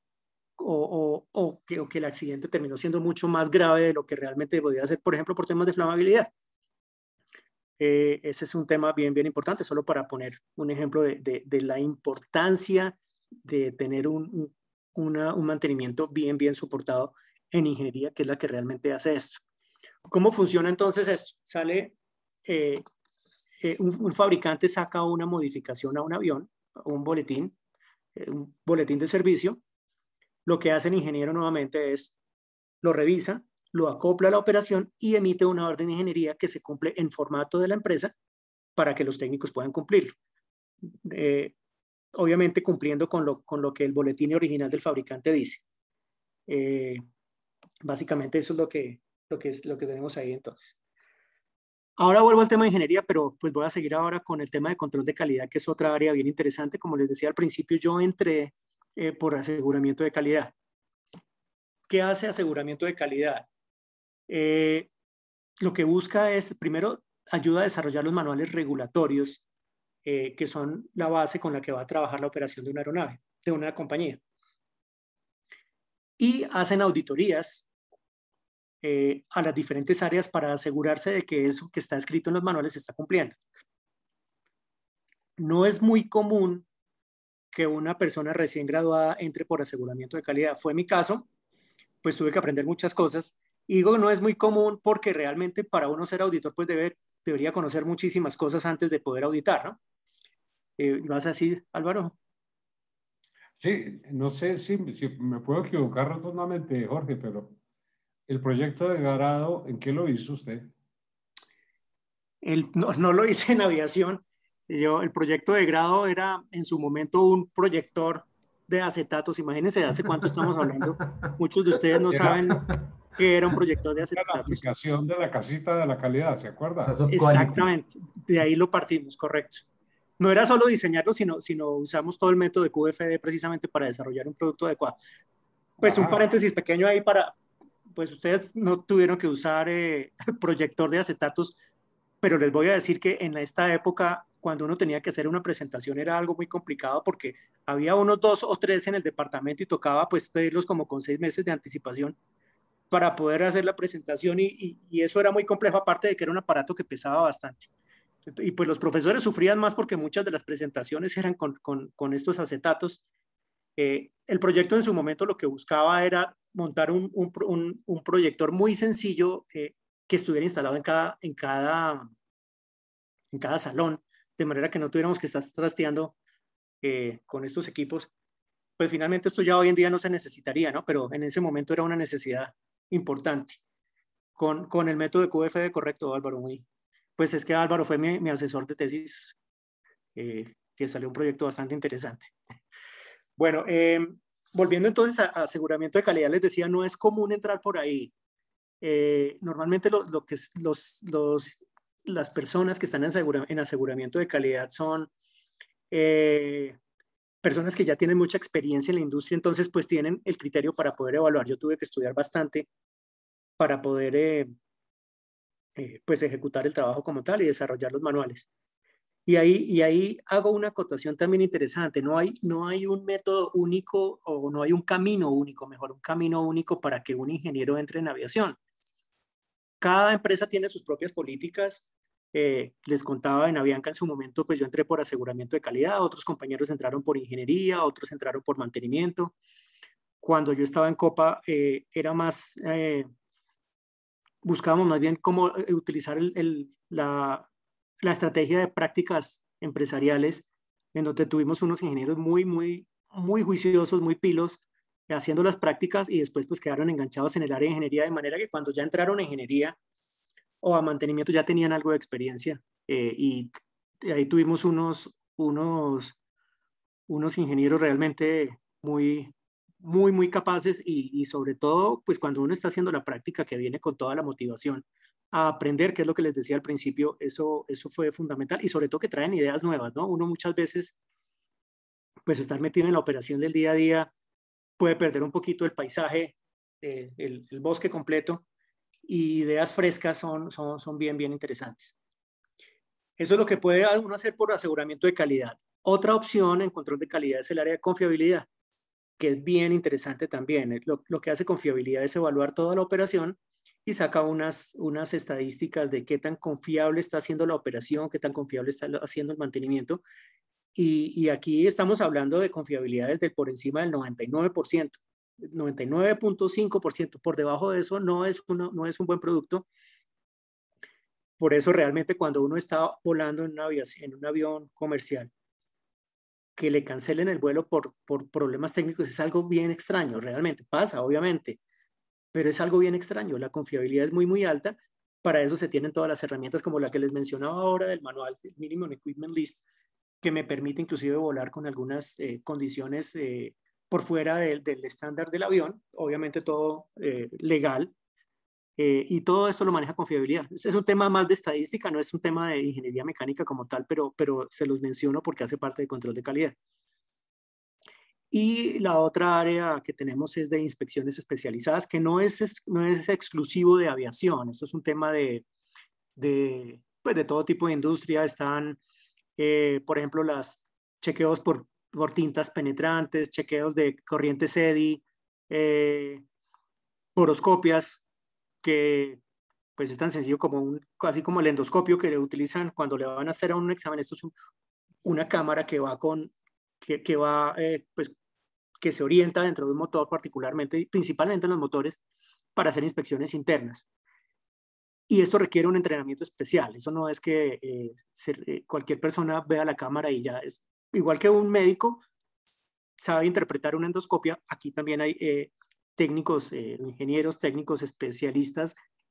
o, o, o, que, o que el accidente terminó siendo mucho más grave de lo que realmente podía ser, por ejemplo, por temas de flamabilidad. Eh, ese es un tema bien, bien importante, solo para poner un ejemplo de, de, de la importancia de tener un, un, una, un mantenimiento bien, bien soportado en ingeniería, que es la que realmente hace esto. ¿Cómo funciona entonces esto? Sale, eh, eh, un, un fabricante saca una modificación a un avión, un boletín, eh, un boletín de servicio. Lo que hace el ingeniero nuevamente es, lo revisa, lo acopla a la operación y emite una orden de ingeniería que se cumple en formato de la empresa para que los técnicos puedan cumplirlo. Eh, obviamente cumpliendo con lo, con lo que el boletín original del fabricante dice. Eh, básicamente eso es lo que, lo, que es lo que tenemos ahí entonces. Ahora vuelvo al tema de ingeniería, pero pues voy a seguir ahora con el tema de control de calidad, que es otra área bien interesante. Como les decía al principio, yo entré eh, por aseguramiento de calidad. ¿Qué hace aseguramiento de calidad? Eh, lo que busca es, primero, ayuda a desarrollar los manuales regulatorios, eh, que son la base con la que va a trabajar la operación de una aeronave, de una compañía. Y hacen auditorías eh, a las diferentes áreas para asegurarse de que eso que está escrito en los manuales se está cumpliendo. No es muy común que una persona recién graduada entre por aseguramiento de calidad. Fue mi caso, pues tuve que aprender muchas cosas. Y digo, no es muy común porque realmente para uno ser auditor, pues debe, debería conocer muchísimas cosas antes de poder auditar, ¿no? Eh, ¿Vas así, Álvaro? Sí, no sé si, si me puedo equivocar rotundamente, Jorge, pero el proyecto de grado, ¿en qué lo hizo usted? El, no, no lo hice en aviación, Yo, el proyecto de grado era en su momento un proyector de acetatos. Imagínense de hace cuánto estamos hablando. Muchos de ustedes no Era, saben qué era un proyector de era la acetatos. aplicación de la casita de la calidad, ¿se acuerda? Eso quality. Exactamente, de ahí lo partimos, correcto. No era solo diseñarlo, sino, sino usamos todo el método de Q F D precisamente para desarrollar un producto adecuado. Pues un Ajá. paréntesis pequeño ahí para, pues ustedes no tuvieron que usar eh, proyector de acetatos, pero les voy a decir que en esta época, cuando uno tenía que hacer una presentación, era algo muy complicado porque había unos dos o tres en el departamento y tocaba pues pedirlos como con seis meses de anticipación para poder hacer la presentación y, y, y eso era muy complejo, aparte de que era un aparato que pesaba bastante. Y pues los profesores sufrían más porque muchas de las presentaciones eran con, con, con estos acetatos. Eh, el proyecto en su momento lo que buscaba era montar un, un, un, un proyector muy sencillo eh, que estuviera instalado en cada, en, cada, en cada salón, de manera que no tuviéramos que estar trasteando eh, con estos equipos. Pues finalmente esto ya hoy en día no se necesitaría, ¿no? Pero en ese momento era una necesidad importante. Con, con el método de Q F D, correcto, Álvaro, muy. Pues es que Álvaro fue mi, mi asesor de tesis, eh, que salió un proyecto bastante interesante. Bueno, eh, volviendo entonces a, a aseguramiento de calidad, les decía, no es común entrar por ahí. Eh, normalmente lo, lo que es, los, los, las personas que están en, asegura, en aseguramiento de calidad son eh, personas que ya tienen mucha experiencia en la industria, entonces pues tienen el criterio para poder evaluar. Yo tuve que estudiar bastante para poder eh, eh, pues ejecutar el trabajo como tal y desarrollar los manuales. Y ahí, y ahí hago una acotación también interesante. No hay, no hay un método único o no hay un camino único, mejor un camino único para que un ingeniero entre en aviación. Cada empresa tiene sus propias políticas. Eh, les contaba en Avianca en su momento, pues yo entré por aseguramiento de calidad, otros compañeros entraron por ingeniería, otros entraron por mantenimiento. Cuando yo estaba en Copa, eh, era más, eh, buscábamos más bien cómo eh, utilizar el, el, la, la estrategia de prácticas empresariales, en donde tuvimos unos ingenieros muy, muy, muy juiciosos, muy pilos, haciendo las prácticas y después pues quedaron enganchados en el área de ingeniería, de manera que cuando ya entraron a ingeniería o a mantenimiento ya tenían algo de experiencia. Eh, y ahí tuvimos unos, unos, unos ingenieros realmente muy, muy, muy capaces y, y sobre todo, pues cuando uno está haciendo la práctica que viene con toda la motivación a aprender, que es lo que les decía al principio, eso, eso fue fundamental y sobre todo que traen ideas nuevas, ¿no? Uno muchas veces, pues estar metido en la operación del día a día puede perder un poquito el paisaje, eh, el, el bosque completo y ideas frescas son, son, son bien, bien interesantes. Eso es lo que puede uno hacer por aseguramiento de calidad. Otra opción en control de calidad es el área de confiabilidad, que es bien interesante también. Lo, lo que hace confiabilidad es evaluar toda la operación y saca unas, unas estadísticas de qué tan confiable está haciendo la operación, qué tan confiable está haciendo el mantenimiento. Y, y aquí estamos hablando de confiabilidades del por encima del noventa y nueve por ciento. noventa y nueve punto cinco por ciento. Por debajo de eso no es, uno, no es un buen producto. Por eso realmente cuando uno está volando en, una aviación, en un avión comercial, que le cancelen el vuelo por, por problemas técnicos es algo bien extraño, realmente. Pasa, obviamente, pero es algo bien extraño. La confiabilidad es muy, muy alta. Para eso se tienen todas las herramientas como la que les mencionaba ahora del manual, el Minimum Equipment List, que me permite inclusive volar con algunas eh, condiciones eh, por fuera del, del estándar del avión, obviamente todo eh, legal, eh, y todo esto lo maneja confiabilidad. Es, es un tema más de estadística, no es un tema de ingeniería mecánica como tal, pero, pero se los menciono porque hace parte del control de calidad. Y la otra área que tenemos es de inspecciones especializadas, que no es, no es exclusivo de aviación. Esto es un tema de, de, pues de todo tipo de industria. Están, eh, por ejemplo, los chequeos por, por tintas penetrantes, chequeos de corriente S E D I, eh, poroscopias, que pues es tan sencillo como un, casi como el endoscopio que le utilizan cuando le van a hacer a un examen. Esto es un, una cámara que va con, que, que va, eh, pues, que se orienta dentro de un motor particularmente, principalmente en los motores, para hacer inspecciones internas. Y esto requiere un entrenamiento especial. Eso no es que eh, se, eh, cualquier persona vea la cámara y ya es. Igual que un médico sabe interpretar una endoscopia, aquí también hay eh, técnicos, eh, ingenieros, técnicos especialistas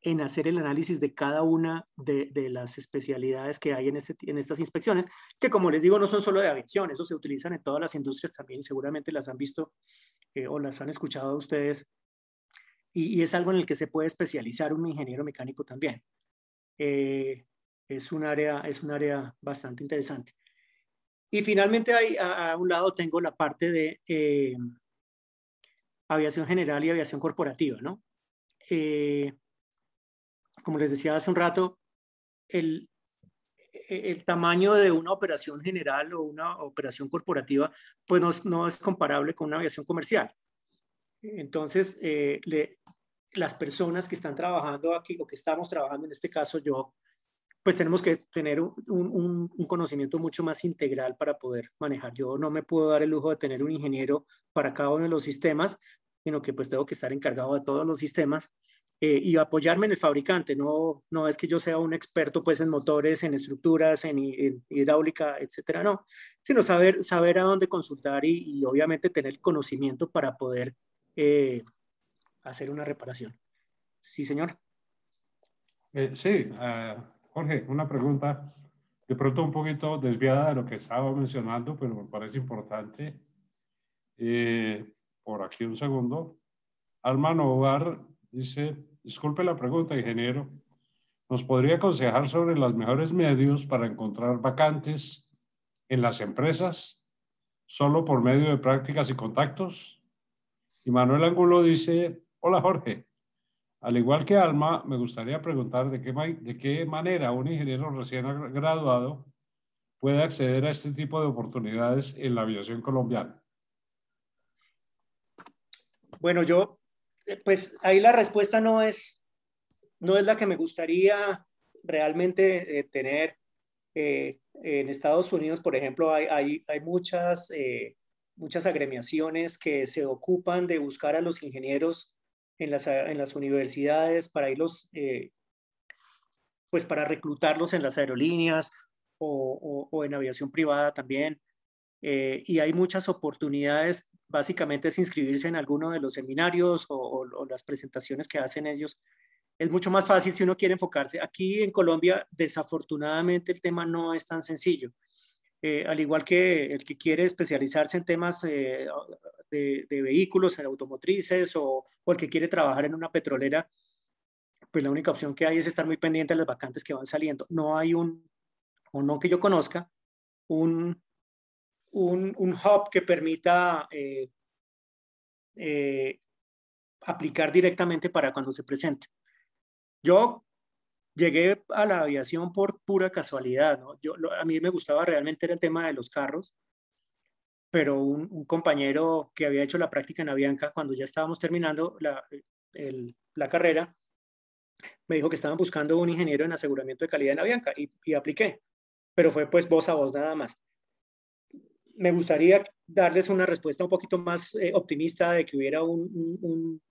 en hacer el análisis de cada una de, de las especialidades que hay en, este, en estas inspecciones, que como les digo, no son solo de aviación, eso se utilizan en todas las industrias también, seguramente las han visto eh, o las han escuchado ustedes, y, y es algo en el que se puede especializar un ingeniero mecánico también. Eh, es, un área, es un área bastante interesante. Y finalmente ahí, a, a un lado tengo la parte de eh, aviación general y aviación corporativa, ¿no? Eh, como les decía hace un rato, el, el tamaño de una operación general o una operación corporativa, pues no es, no es comparable con una aviación comercial. Entonces, eh, le, las personas que están trabajando aquí o que estamos trabajando, en este caso yo, pues tenemos que tener un, un, un, conocimiento mucho más integral para poder manejar. Yo no me puedo dar el lujo de tener un ingeniero para cada uno de los sistemas, sino que pues tengo que estar encargado de todos los sistemas eh, y apoyarme en el fabricante. No, no es que yo sea un experto pues en motores, en estructuras, en, en hidráulica, etcétera, no, sino saber, saber a dónde consultar y, y obviamente tener conocimiento para poder eh, hacer una reparación. Sí, señor. Eh, sí, uh, Jorge, una pregunta de pronto un poquito desviada de lo que estaba mencionando, pero me parece importante. Eh, por aquí un segundo. Alma Novar dice, disculpe la pregunta, ingeniero, ¿nos podría aconsejar sobre los mejores medios para encontrar vacantes en las empresas solo por medio de prácticas y contactos? Y Manuel Angulo dice, hola Jorge, al igual que Alma, me gustaría preguntar de qué, de qué manera un ingeniero recién graduado puede acceder a este tipo de oportunidades en la aviación colombiana. Bueno, yo, pues ahí la respuesta no es, no es la que me gustaría realmente eh, tener. Eh, en Estados Unidos, por ejemplo, hay, hay, hay muchas, eh, muchas agremiaciones que se ocupan de buscar a los ingenieros en las, en las universidades para irlos, eh, pues para reclutarlos en las aerolíneas o, o, o en aviación privada también. Eh, y hay muchas oportunidades, básicamente es inscribirse en alguno de los seminarios o, o, o las presentaciones que hacen ellos. Es mucho más fácil si uno quiere enfocarse. Aquí en Colombia, desafortunadamente, el tema no es tan sencillo. Eh, al igual que el que quiere especializarse en temas eh, de, de, vehículos, en automotrices, o, o el que quiere trabajar en una petrolera, pues la única opción que hay es estar muy pendiente de las vacantes que van saliendo. No hay un, o no que yo conozca, un, un, un hub que permita eh, eh, aplicar directamente para cuando se presente. Yo llegué a la aviación por pura casualidad, ¿no? Yo, lo, a mí me gustaba realmente era el tema de los carros, pero un, un, compañero que había hecho la práctica en Avianca, cuando ya estábamos terminando la, el, la carrera, me dijo que estaban buscando un ingeniero en aseguramiento de calidad en Avianca y, y apliqué, pero fue pues voz a voz nada más. Me gustaría darles una respuesta un poquito más eh, optimista de que hubiera un, un, un,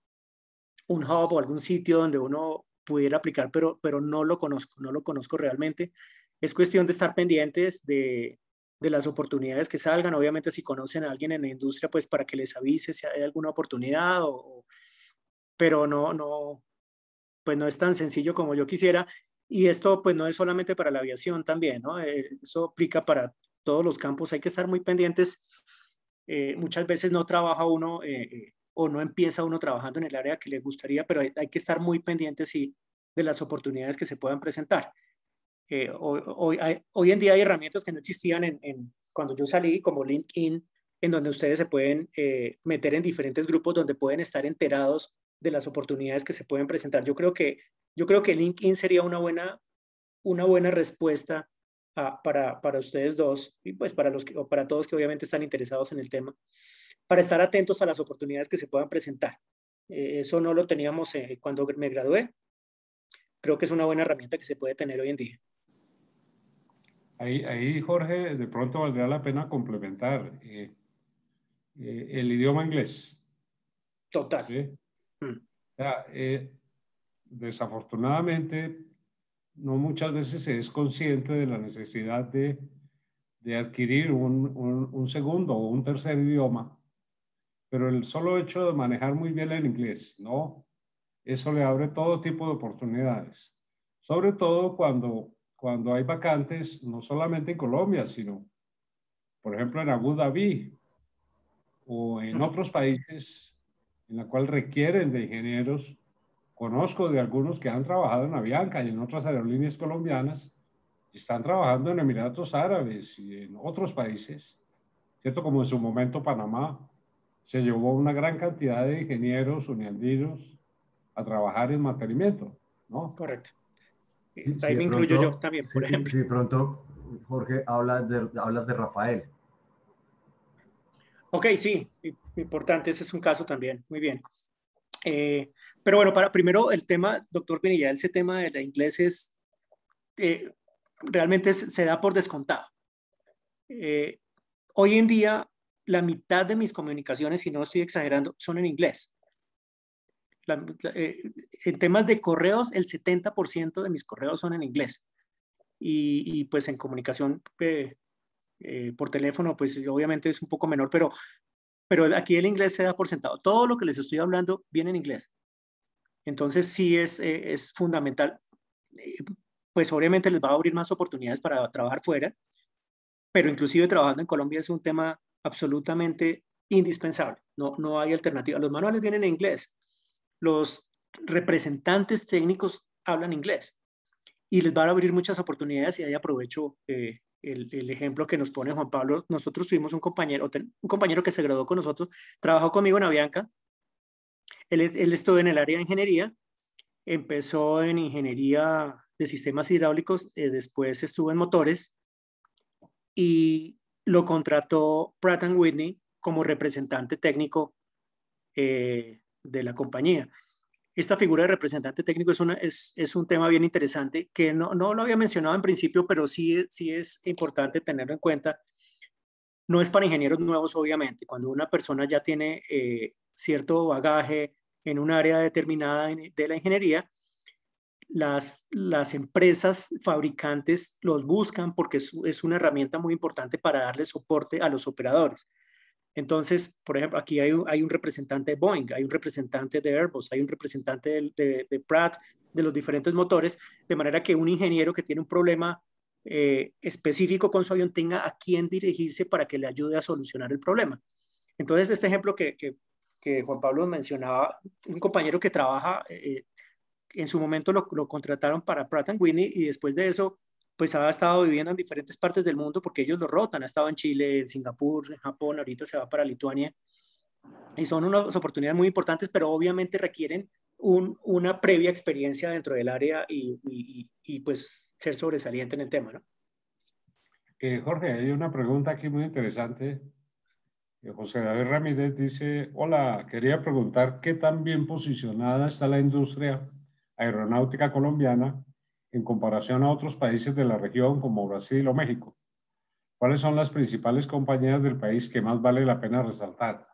un hub o algún sitio donde uno pudiera aplicar, pero, pero no lo conozco, no lo conozco realmente. Es cuestión de estar pendientes de, de las oportunidades que salgan. Obviamente, si conocen a alguien en la industria, pues para que les avise si hay alguna oportunidad, o, pero no, no, pues no es tan sencillo como yo quisiera. Y esto pues no es solamente para la aviación también, ¿no? Eso aplica para todos los campos. Hay que estar muy pendientes. Eh, muchas veces no trabaja uno eh, o no empieza uno trabajando en el área que le gustaría, pero hay, hay que estar muy pendientes sí, de las oportunidades que se puedan presentar. Eh, hoy, hoy, hay, hoy en día hay herramientas que no existían en, en, cuando yo salí, como LinkedIn, en donde ustedes se pueden eh, meter en diferentes grupos donde pueden estar enterados de las oportunidades que se pueden presentar. Yo creo que, yo creo que LinkedIn sería una buena, una buena respuesta a, para, para ustedes dos y pues para, los que, o para todos que obviamente están interesados en el tema, para estar atentos a las oportunidades que se puedan presentar. Eh, eso no lo teníamos eh, cuando me gradué. Creo que es una buena herramienta que se puede tener hoy en día. Ahí, ahí Jorge, de pronto valdría la pena complementar eh, eh, el idioma inglés. Total. ¿Sí? Mm. O sea, eh, desafortunadamente, no muchas veces se es consciente de la necesidad de, de adquirir un, un, un segundo o un tercer idioma, pero el solo hecho de manejar muy bien el inglés, ¿no? eso le abre todo tipo de oportunidades, sobre todo cuando, cuando hay vacantes, no solamente en Colombia, sino, por ejemplo, en Abu Dhabi o en Ujú. otros países en la cual requieren de ingenieros. Conozco de algunos que han trabajado en Avianca y en otras aerolíneas colombianas y están trabajando en Emiratos Árabes y en otros países, ¿cierto? Como en su momento Panamá se llevó una gran cantidad de ingenieros uniandinos a trabajar en mantenimiento, ¿no? Correcto. Si, si Ahí de me incluyo yo pronto, también, por si, ejemplo. si de pronto, Jorge, hablas de, hablas de Rafael. Ok, sí, importante, ese es un caso también. Muy bien. Eh, pero bueno, para primero el tema, doctor Pinilla, ese tema del inglés es, eh, realmente es- se da por descontado. Eh, Hoy en día, la mitad de mis comunicaciones, si no estoy exagerando, son en inglés. La- la- eh, en temas de correos, el setenta por ciento de mis correos son en inglés. Y, y, pues en comunicación eh, eh, por teléfono, pues obviamente es un poco menor, pero, pero aquí el inglés se da por sentado. Todo lo que les estoy hablando viene en inglés. Entonces sí es, eh, es fundamental. Eh, pues obviamente les va a abrir más oportunidades para trabajar fuera, pero inclusive trabajando en Colombia es un tema absolutamente indispensable. No, no hay alternativa. Los manuales vienen en inglés. Los representantes técnicos hablan inglés y les van a abrir muchas oportunidades y ahí aprovecho eh, el, el, ejemplo que nos pone Juan Pablo. Nosotros tuvimos un compañero, un compañero que se graduó con nosotros, trabajó conmigo en Avianca, él, él estuvo en el área de ingeniería, empezó en ingeniería de sistemas hidráulicos, eh, después estuvo en motores y lo contrató Pratt and Whitney como representante técnico eh, de la compañía. Esta figura de representante técnico es, una, es, es un tema bien interesante que no, no, lo había mencionado en principio, pero sí, sí es importante tenerlo en cuenta. No es para ingenieros nuevos, obviamente. Cuando una persona ya tiene eh, cierto bagaje en un área determinada de la ingeniería, las, las empresas fabricantes los buscan porque es, es una herramienta muy importante para darle soporte a los operadores. Entonces, por ejemplo, aquí hay un, hay un representante de Boeing, hay un representante de Airbus, hay un representante de, de, de Pratt, de los diferentes motores, de manera que un ingeniero que tiene un problema eh, específico con su avión tenga a quién dirigirse para que le ayude a solucionar el problema. Entonces, este ejemplo que, que, que Juan Pablo mencionaba, un compañero que trabaja, eh, en su momento lo, lo contrataron para Pratt and Whitney y después de eso pues ha estado viviendo en diferentes partes del mundo porque ellos lo rotan, ha estado en Chile, en Singapur, en Japón, ahorita se va para Lituania y son unas oportunidades muy importantes, pero obviamente requieren un, una previa experiencia dentro del área y, y, y, pues ser sobresaliente en el tema, ¿no? Eh, Jorge, hay una pregunta aquí muy interesante. Eh, José David Ramírez dice, hola, quería preguntar qué tan bien posicionada está la industria aeronáutica colombiana en comparación a otros países de la región como Brasil o México. ¿Cuáles son las principales compañías del país que más vale la pena resaltar?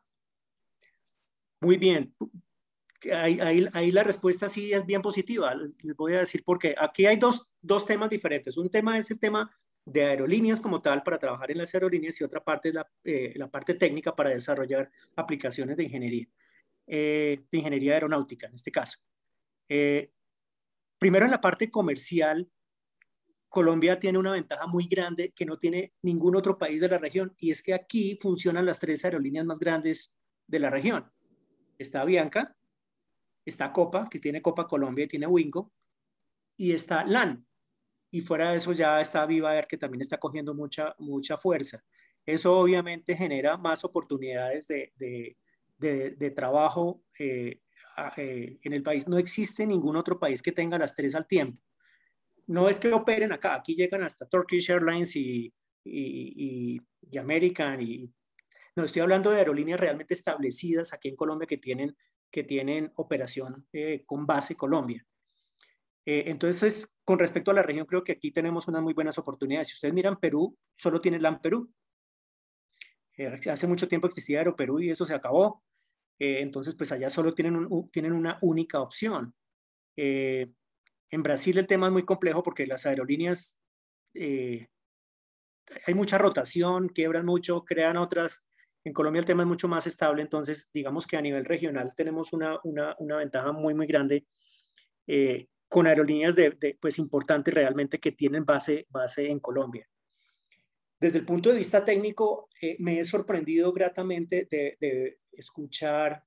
Muy bien. Ahí, ahí, ahí la respuesta sí es bien positiva. Les voy a decir por qué. Aquí hay dos, dos temas diferentes. Un tema es el tema de aerolíneas como tal para trabajar en las aerolíneas y otra parte es la, eh, la parte técnica para desarrollar aplicaciones de ingeniería, eh, de ingeniería aeronáutica en este caso. Eh, Primero en la parte comercial, Colombia tiene una ventaja muy grande que no tiene ningún otro país de la región y es que aquí funcionan las tres aerolíneas más grandes de la región. Está Avianca, está Copa, que tiene Copa Colombia y tiene Wingo, y está LAN. Y fuera de eso ya está Viva Air, que también está cogiendo mucha, mucha fuerza. Eso obviamente genera más oportunidades de, de, de, de trabajo eh, eh, en el país. No existe ningún otro país que tenga las tres al tiempo. No es que operen acá, aquí llegan hasta Turkish Airlines y, y, y, y American. Y, no, estoy hablando de aerolíneas realmente establecidas aquí en Colombia que tienen, que tienen operación eh, con base Colombia. Eh, entonces, con respecto a la región, creo que aquí tenemos unas muy buenas oportunidades. Si ustedes miran Perú, solo tiene LAN Perú. Eh, hace mucho tiempo existía Aeroperú y eso se acabó. Eh, entonces, pues allá solo tienen, un, tienen una única opción. Eh, en Brasil el tema es muy complejo porque las aerolíneas, eh, hay mucha rotación, quiebran mucho, crean otras En Colombia el tema es mucho más estable, entonces digamos que a nivel regional tenemos una, una, una ventaja muy, muy grande eh, con aerolíneas de, de, pues, importantes realmente que tienen base, base en Colombia. Desde el punto de vista técnico, eh, me he sorprendido gratamente de, de escuchar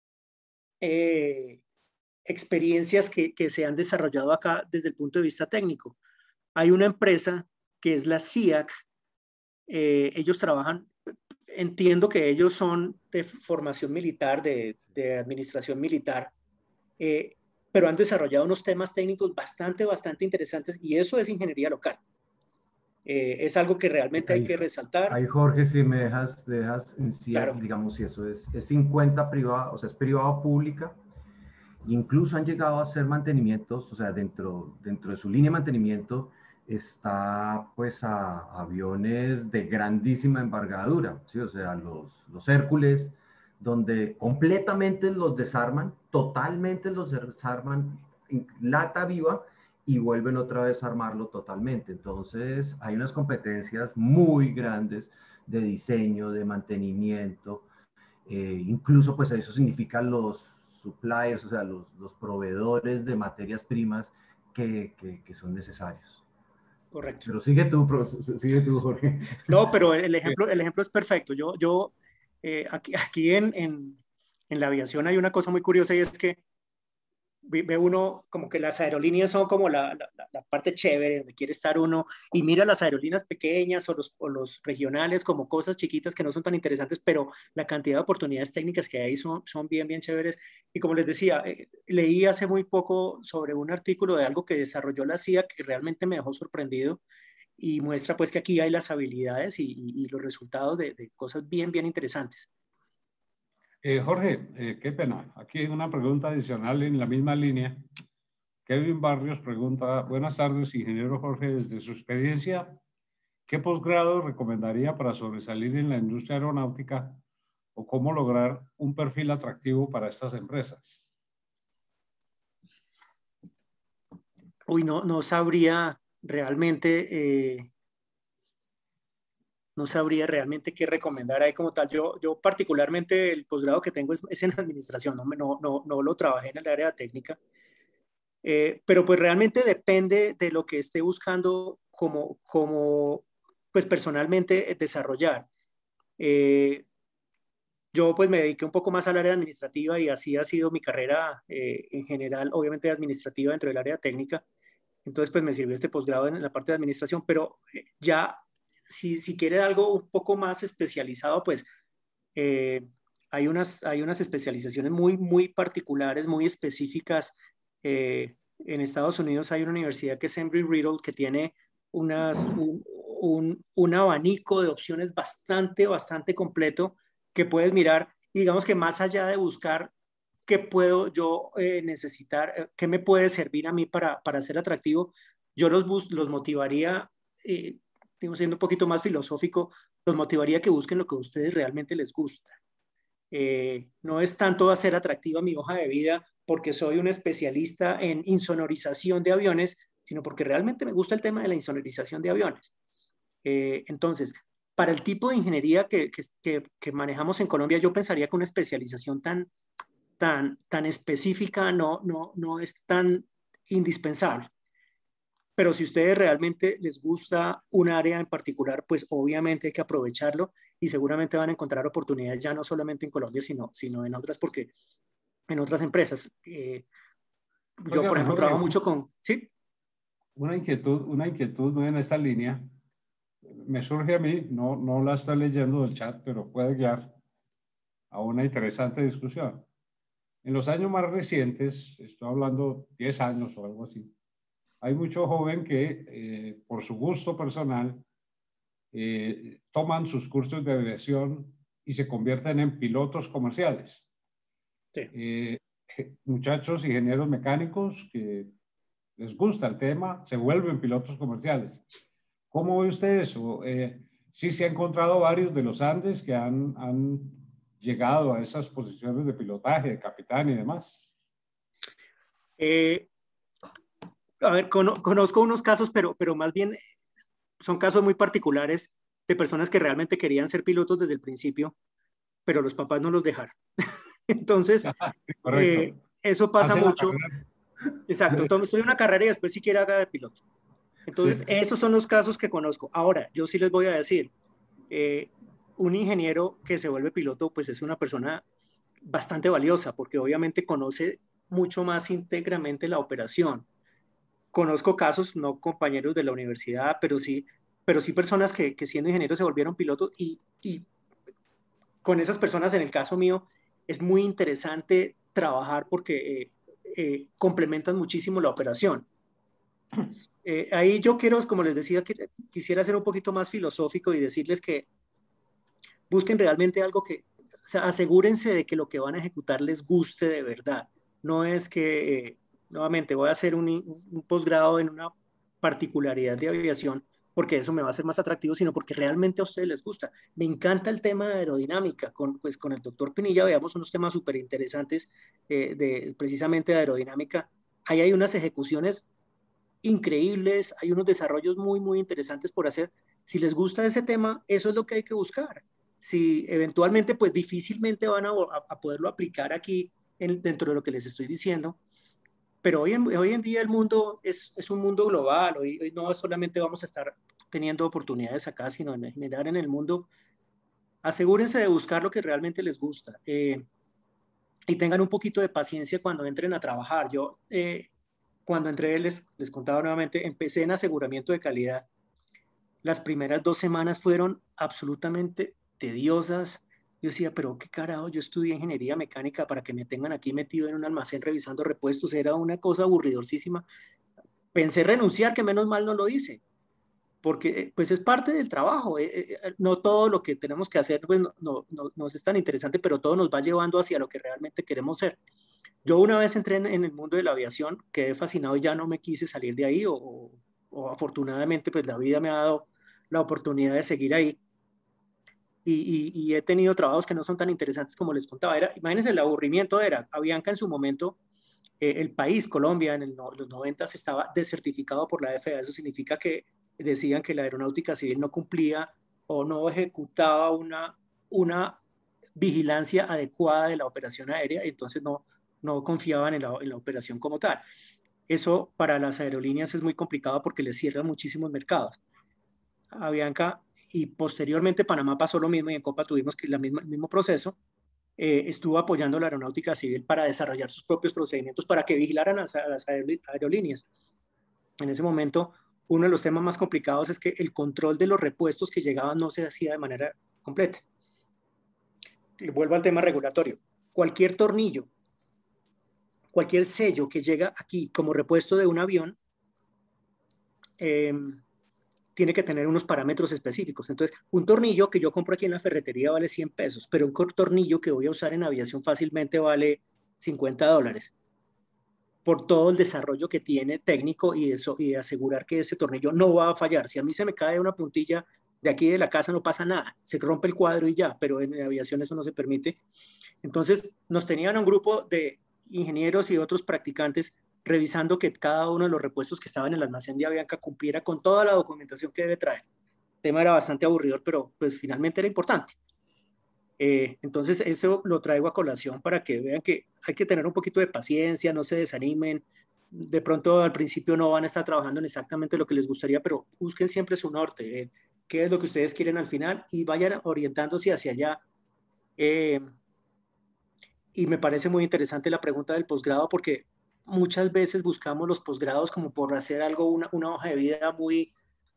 eh, experiencias que, que se han desarrollado acá desde el punto de vista técnico. Hay una empresa que es la C I A C, eh, ellos trabajan, entiendo que ellos son de formación militar, de, de administración militar, eh, pero han desarrollado unos temas técnicos bastante, bastante interesantes y eso es ingeniería local. Eh, es algo que realmente ahí, hay que resaltar. Ahí, Jorge, si me dejas, dejas en C I A C, claro, digamos, si eso es, es cincuenta privado, o sea, es privado pública, incluso han llegado a hacer mantenimientos, o sea, dentro, dentro de su línea de mantenimiento está pues a, a aviones de grandísima envergadura, ¿sí? O sea, los, los Hércules, donde completamente los desarman, totalmente los desarman en lata viva y vuelven otra vez a armarlo totalmente. Entonces, hay unas competencias muy grandes de diseño, de mantenimiento, eh, incluso pues eso significa los suppliers, o sea, los, los proveedores de materias primas que, que, que son necesarios. Correcto. Pero sigue tú, sigue tú, Jorge. No, pero el ejemplo, el ejemplo es perfecto. Yo, yo eh, aquí, aquí en, en, en la aviación hay una cosa muy curiosa y es que ve uno como que las aerolíneas son como la, la, la parte chévere donde quiere estar uno y mira las aerolíneas pequeñas o los, o los regionales como cosas chiquitas que no son tan interesantes, pero la cantidad de oportunidades técnicas que hay son, son bien, bien chéveres. Y como les decía, eh, leí hace muy poco sobre un artículo de algo que desarrolló la C I A que realmente me dejó sorprendido y muestra pues que aquí hay las habilidades y, y, y los resultados de, de cosas bien, bien interesantes. Eh, Jorge, eh, qué pena. Aquí hay una pregunta adicional en la misma línea. Kevin Barrios pregunta, buenas tardes, ingeniero Jorge, desde su experiencia, ¿qué posgrado recomendaría para sobresalir en la industria aeronáutica o cómo lograr un perfil atractivo para estas empresas? Uy, no, no sabría realmente... Eh, no sabría realmente qué recomendar ahí como tal. Yo, yo particularmente el posgrado que tengo es, es en administración, no, no, no, no lo trabajé en el área técnica, eh, pero pues realmente depende de lo que esté buscando como, como pues personalmente desarrollar. Eh, yo pues me dediqué un poco más al área administrativa y así ha sido mi carrera eh, en general, obviamente administrativa dentro del área técnica. Entonces pues me sirvió este posgrado en la parte de administración, pero eh, ya si, si quiere algo un poco más especializado, pues eh, hay, unas, hay unas especializaciones muy, muy particulares, muy específicas. Eh, en Estados Unidos hay una universidad que es Embry-Riddle que tiene unas, un, un, un abanico de opciones bastante, bastante completo que puedes mirar. Y digamos que más allá de buscar qué puedo yo eh, necesitar, eh, qué me puede servir a mí para, para ser atractivo, yo los, bus los motivaría, eh, siendo un poquito más filosófico, los motivaría que busquen lo que a ustedes realmente les gusta. Eh, no es tanto hacer atractiva mi hoja de vida porque soy un especialista en insonorización de aviones, sino porque realmente me gusta el tema de la insonorización de aviones. Eh, entonces, para el tipo de ingeniería que, que, que, manejamos en Colombia, yo pensaría que una especialización tan, tan, tan específica no, no, no es tan indispensable. Pero si a ustedes realmente les gusta un área en particular, pues obviamente hay que aprovecharlo y seguramente van a encontrar oportunidades ya no solamente en Colombia, sino, sino en otras, porque en otras empresas. Eh, yo, Oiga, por ejemplo, mejor, trabajo mucho con... ¿Sí? Una inquietud, una inquietud muy en esta línea. Me surge a mí, no, no la estoy leyendo del chat, pero puede guiar a una interesante discusión. En los años más recientes, estoy hablando diez años o algo así, hay mucho joven que eh, por su gusto personal eh, toman sus cursos de aviación y se convierten en pilotos comerciales. Sí. Eh, muchachos ingenieros mecánicos que les gusta el tema, se vuelven pilotos comerciales. ¿Cómo ve usted eso? Eh, sí se ha encontrado varios de los Andes que han, han llegado a esas posiciones de pilotaje, de capitán y demás. Eh, a ver, con, conozco unos casos, pero, pero más bien son casos muy particulares de personas que realmente querían ser pilotos desde el principio pero los papás no los dejaron. Entonces, eh, eso pasa mucho. Exacto, tome usted una carrera y después si quiere haga de piloto. Entonces, sí. Esos son los casos que conozco. Ahora, yo sí les voy a decir, eh, un ingeniero que se vuelve piloto, pues es una persona bastante valiosa, porque obviamente conoce mucho más íntegramente la operación. Conozco casos, no compañeros de la universidad, pero sí, pero sí personas que, que siendo ingenieros se volvieron pilotos y, y con esas personas, en el caso mío, es muy interesante trabajar porque eh, eh, complementan muchísimo la operación. Eh, ahí yo quiero, como les decía, que, quisiera ser un poquito más filosófico y decirles que busquen realmente algo que, o sea, asegúrense de que lo que van a ejecutar les guste de verdad. No es que, eh, nuevamente, voy a hacer un, un posgrado en una particularidad de aviación porque eso me va a hacer más atractivo, sino porque realmente a ustedes les gusta. Me encanta el tema de aerodinámica. Con, pues, con el doctor Pinilla veamos unos temas súper interesantes eh, de, precisamente de aerodinámica. Ahí hay unas ejecuciones increíbles, hay unos desarrollos muy, muy interesantes por hacer. Si les gusta ese tema, eso es lo que hay que buscar. Si eventualmente, pues difícilmente van a, a poderlo aplicar aquí en, dentro de lo que les estoy diciendo, pero hoy en, hoy en día el mundo es, es un mundo global, hoy, hoy no solamente vamos a estar teniendo oportunidades acá, sino en general en el mundo. Asegúrense de buscar lo que realmente les gusta eh, y tengan un poquito de paciencia cuando entren a trabajar. Yo, eh, cuando entré, les, les contaba nuevamente, empecé en aseguramiento de calidad. Las primeras dos semanas fueron absolutamente tediosas. Yo decía, pero qué carajo, yo estudié ingeniería mecánica para que me tengan aquí metido en un almacén revisando repuestos. Era una cosa aburridorcísima. Pensé renunciar, que menos mal no lo hice, porque pues es parte del trabajo. Eh, eh, no todo lo que tenemos que hacer pues, no, no, no, no es tan interesante, pero todo nos va llevando hacia lo que realmente queremos ser. Yo una vez entré en, en el mundo de la aviación, quedé fascinado y ya no me quise salir de ahí, o, o, o afortunadamente pues la vida me ha dado la oportunidad de seguir ahí. Y, y, y he tenido trabajos que no son tan interesantes como les contaba. Era, imagínense, el aburrimiento era, Avianca en su momento, eh, el país, Colombia, en el, los noventas estaba desertificado por la F A A. Eso significa que decían que la aeronáutica civil no cumplía o no ejecutaba una, una vigilancia adecuada de la operación aérea, y entonces no, no confiaban en la, en la operación como tal. Eso para las aerolíneas es muy complicado porque les cierran muchísimos mercados. Avianca y posteriormente Panamá pasó lo mismo y en Copa tuvimos que la misma, el mismo proceso. Eh, estuvo apoyando la aeronáutica civil para desarrollar sus propios procedimientos para que vigilaran a las, a las aerolíneas. En ese momento, uno de los temas más complicados es que el control de los repuestos que llegaban no se hacía de manera completa. Y vuelvo al tema regulatorio. Cualquier tornillo, cualquier sello que llega aquí como repuesto de un avión, eh, tiene que tener unos parámetros específicos. Entonces, un tornillo que yo compro aquí en la ferretería vale cien pesos, pero un tornillo que voy a usar en aviación fácilmente vale cincuenta dólares, por todo el desarrollo que tiene técnico y, eso, y asegurar que ese tornillo no va a fallar. Si a mí se me cae una puntilla de aquí de la casa no pasa nada, se rompe el cuadro y ya, pero en aviación eso no se permite. Entonces, nos tenían un grupo de ingenieros y otros practicantes revisando que cada uno de los repuestos que estaban en el almacén de Avianca cumpliera con toda la documentación que debe traer. El tema era bastante aburridor, pero pues finalmente era importante. Eh, entonces eso lo traigo a colación para que vean que hay que tener un poquito de paciencia, no se desanimen. De pronto al principio no van a estar trabajando en exactamente lo que les gustaría, pero busquen siempre su norte, eh, qué es lo que ustedes quieren al final y vayan orientándose hacia allá. Eh, y me parece muy interesante la pregunta del posgrado porque muchas veces buscamos los posgrados como por hacer algo, una, una hoja de vida muy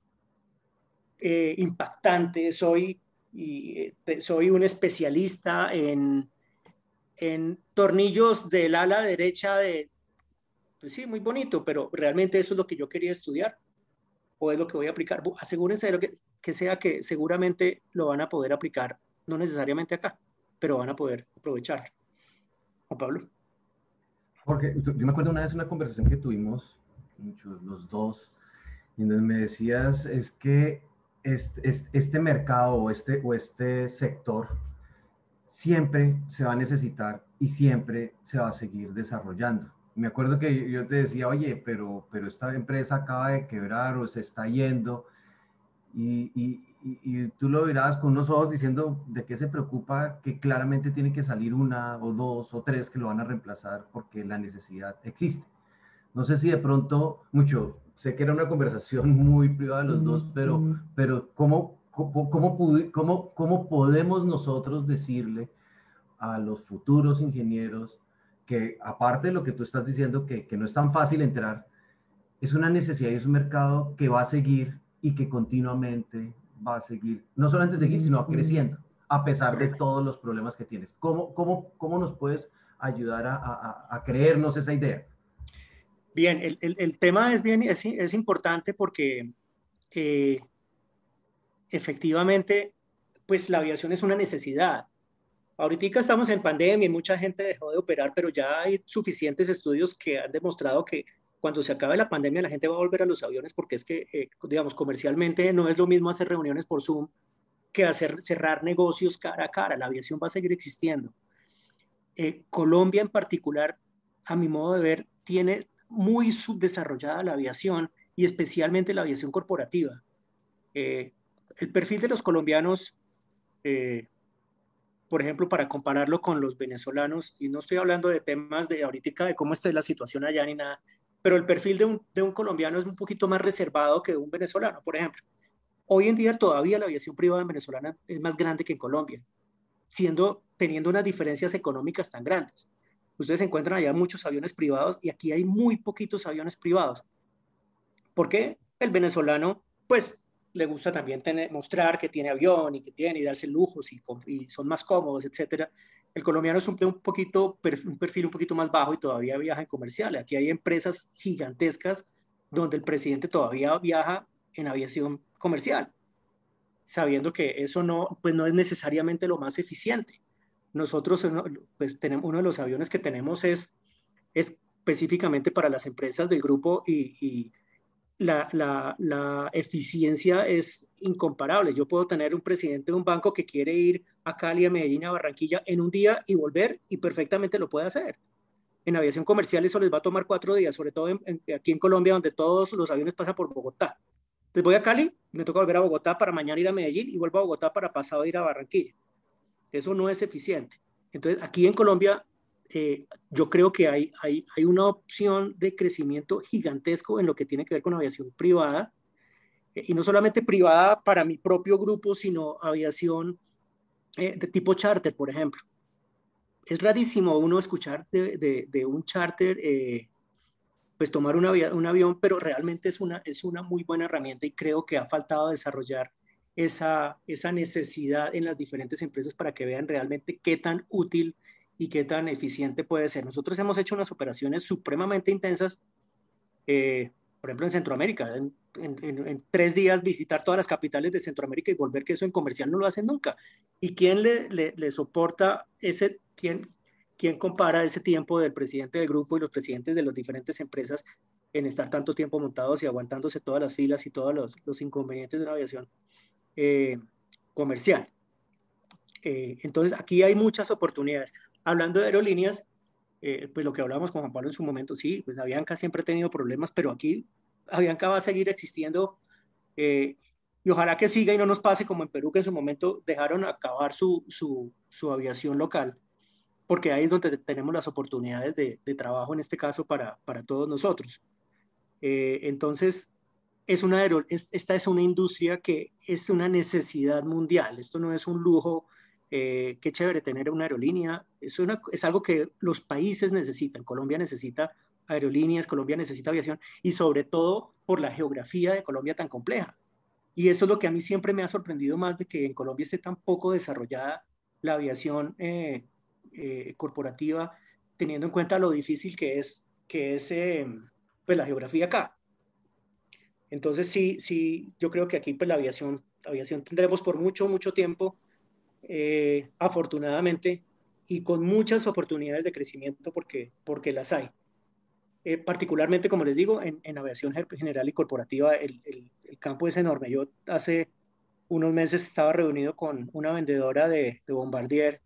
eh, impactante. Soy, y, eh, soy un especialista en, en tornillos del ala derecha de, pues sí, muy bonito, pero realmente eso es lo que yo quería estudiar o es lo que voy a aplicar. Asegúrense de lo que, que sea que seguramente lo van a poder aplicar, no necesariamente acá, pero van a poder aprovecharlo. Juan Pablo. Jorge, yo me acuerdo una vez una conversación que tuvimos muchos, los dos, y donde me decías es que este, este mercado o este, o este sector siempre se va a necesitar y siempre se va a seguir desarrollando. Me acuerdo que yo te decía, oye, pero, pero esta empresa acaba de quebrar o se está yendo, y, y, y, y tú lo mirabas con unos ojos diciendo de qué se preocupa, que claramente tiene que salir una o dos o tres que lo van a reemplazar porque la necesidad existe. No sé si de pronto, mucho, sé que era una conversación muy privada de los dos, pero, pero ¿cómo, cómo, cómo, cómo, cómo podemos nosotros decirle a los futuros ingenieros que, aparte de lo que tú estás diciendo, que, que no es tan fácil entrar, es una necesidad y es un mercado que va a seguir y que continuamente va a seguir, no solamente seguir, sino creciendo, a pesar de todos los problemas que tienes? ¿Cómo, cómo, cómo nos puedes ayudar a, a, a creernos esa idea? Bien, el, el, el tema es, bien, es, es importante porque eh, efectivamente, pues la aviación es una necesidad. Ahorita estamos en pandemia y mucha gente dejó de operar, pero ya hay suficientes estudios que han demostrado que cuando se acabe la pandemia la gente va a volver a los aviones porque es que, eh, digamos, comercialmente no es lo mismo hacer reuniones por Zoom que hacer cerrar negocios cara a cara. La aviación va a seguir existiendo. Eh, Colombia en particular, a mi modo de ver, tiene muy subdesarrollada la aviación y especialmente la aviación corporativa. Eh, el perfil de los colombianos, eh, por ejemplo, para compararlo con los venezolanos, y no estoy hablando de temas de ahorita de cómo está la situación allá ni nada, pero el perfil de un, de un colombiano es un poquito más reservado que de un venezolano, por ejemplo. Hoy en día todavía la aviación privada venezolana es más grande que en Colombia, siendo, teniendo unas diferencias económicas tan grandes. Ustedes encuentran allá muchos aviones privados y aquí hay muy poquitos aviones privados. ¿Por qué? El venezolano, pues, le gusta también tener, mostrar que tiene avión y que tiene y darse lujos y, y son más cómodos, etcétera. El colombiano es un, un poquito, un perfil un poquito más bajo y todavía viaja en comerciales. Aquí hay empresas gigantescas donde el presidente todavía viaja en aviación comercial, sabiendo que eso no, pues no es necesariamente lo más eficiente. Nosotros, pues, tenemos, uno de los aviones que tenemos es, es específicamente para las empresas del grupo y, y la, la, la, eficiencia es incomparable. Yo puedo tener un presidente de un banco que quiere ir a Cali, a Medellín, a Barranquilla en un día y volver y perfectamente lo puede hacer. En aviación comercial eso les va a tomar cuatro días, sobre todo en, en, aquí en Colombia, donde todos los aviones pasan por Bogotá. Entonces voy a Cali, me toca volver a Bogotá para mañana ir a Medellín y vuelvo a Bogotá para pasado ir a Barranquilla. Eso no es eficiente. Entonces aquí en Colombia eh, yo creo que hay, hay, hay una opción de crecimiento gigantesco en lo que tiene que ver con aviación privada, eh, y no solamente privada para mi propio grupo, sino aviación eh, de tipo charter, por ejemplo. Es rarísimo uno escuchar de, de, de un charter, eh, pues tomar un, avi un avión, pero realmente es una, es una muy buena herramienta y creo que ha faltado desarrollar esa, esa necesidad en las diferentes empresas para que vean realmente qué tan útil y qué tan eficiente puede ser. Nosotros hemos hecho unas operaciones supremamente intensas, eh, por ejemplo en Centroamérica, en, en, en tres días visitar todas las capitales de Centroamérica y volver, que eso en comercial no lo hacen nunca. ¿Y quién le, le, le soporta ese, quién, quién compara ese tiempo del presidente del grupo y los presidentes de las diferentes empresas en estar tanto tiempo montados y aguantándose todas las filas y todos los, los inconvenientes de una aviación eh, comercial? Eh, entonces, aquí hay muchas oportunidades. Hablando de aerolíneas, eh, pues lo que hablábamos con Juan Pablo en su momento, sí, pues Avianca siempre ha tenido problemas, pero aquí Avianca va a seguir existiendo, eh, y ojalá que siga y no nos pase como en Perú, que en su momento dejaron acabar su, su, su aviación local, porque ahí es donde tenemos las oportunidades de, de trabajo, en este caso, para, para todos nosotros. Eh, entonces, es una aero, es, esta es una industria que es una necesidad mundial, esto no es un lujo. Eh, qué chévere tener una aerolínea, es, una, es algo que los países necesitan. Colombia necesita aerolíneas, Colombia necesita aviación, y sobre todo por la geografía de Colombia tan compleja. Y eso es lo que a mí siempre me ha sorprendido más, de que en Colombia esté tan poco desarrollada la aviación eh, eh, corporativa, teniendo en cuenta lo difícil que es, que es eh, pues la geografía acá. Entonces sí, sí, yo creo que aquí pues la aviación, la aviación tendremos por mucho, mucho tiempo, eh, afortunadamente, y con muchas oportunidades de crecimiento porque, porque las hay. Eh, particularmente, como les digo, en, en aviación general y corporativa el, el, el campo es enorme. Yo hace unos meses estaba reunido con una vendedora de, de Bombardier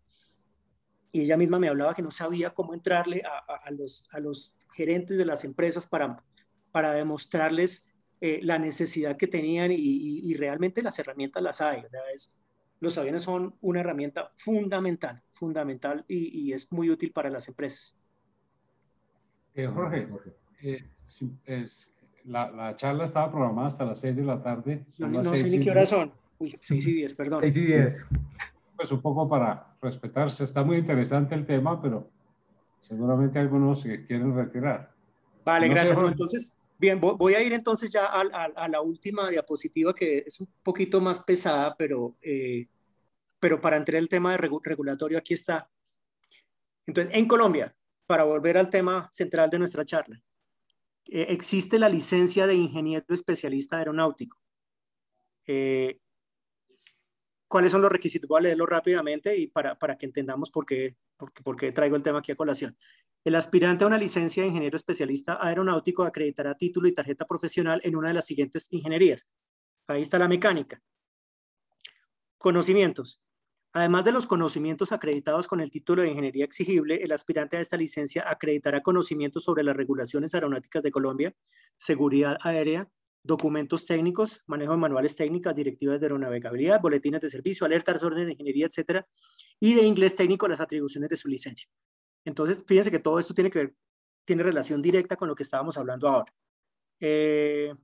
y ella misma me hablaba que no sabía cómo entrarle a, a, a, los, a los gerentes de las empresas para, para demostrarles eh, la necesidad que tenían y, y, y realmente las herramientas las hay. O sea, es, los aviones son una herramienta fundamental, fundamental y, y es muy útil para las empresas. Eh, Jorge, eh, es, la, la charla estaba programada hasta las seis de la tarde. No, Son las no sé seis ni y qué horas diez. son. Uy, seis y diez, perdón. seis y diez. Pues un poco para respetarse. Está muy interesante el tema, pero seguramente algunos se quieren retirar. Vale, No sé, gracias. No, Jorge. entonces, bien, voy a ir entonces ya a, a, a la última diapositiva que es un poquito más pesada, pero, eh, pero para entrar el tema de regu regulatorio aquí está. Entonces, en Colombia, para volver al tema central de nuestra charla, eh, existe la licencia de ingeniero especialista aeronáutico. Eh, ¿Cuáles son los requisitos? Voy a leerlo rápidamente y para, para que entendamos por qué, por, qué, por qué traigo el tema aquí a colación. El aspirante a una licencia de ingeniero especialista aeronáutico acreditará título y tarjeta profesional en una de las siguientes ingenierías. Ahí está la mecánica. Conocimientos. Además de los conocimientos acreditados con el título de ingeniería exigible, el aspirante a esta licencia acreditará conocimientos sobre las regulaciones aeronáuticas de Colombia, seguridad aérea, documentos técnicos, manejo de manuales técnicas, directivas de aeronavegabilidad, boletines de servicio, alertas, órdenes de ingeniería, etcétera, y de inglés técnico las atribuciones de su licencia. Entonces, fíjense que todo esto tiene que ver, tiene relación directa con lo que estábamos hablando ahora. Eh,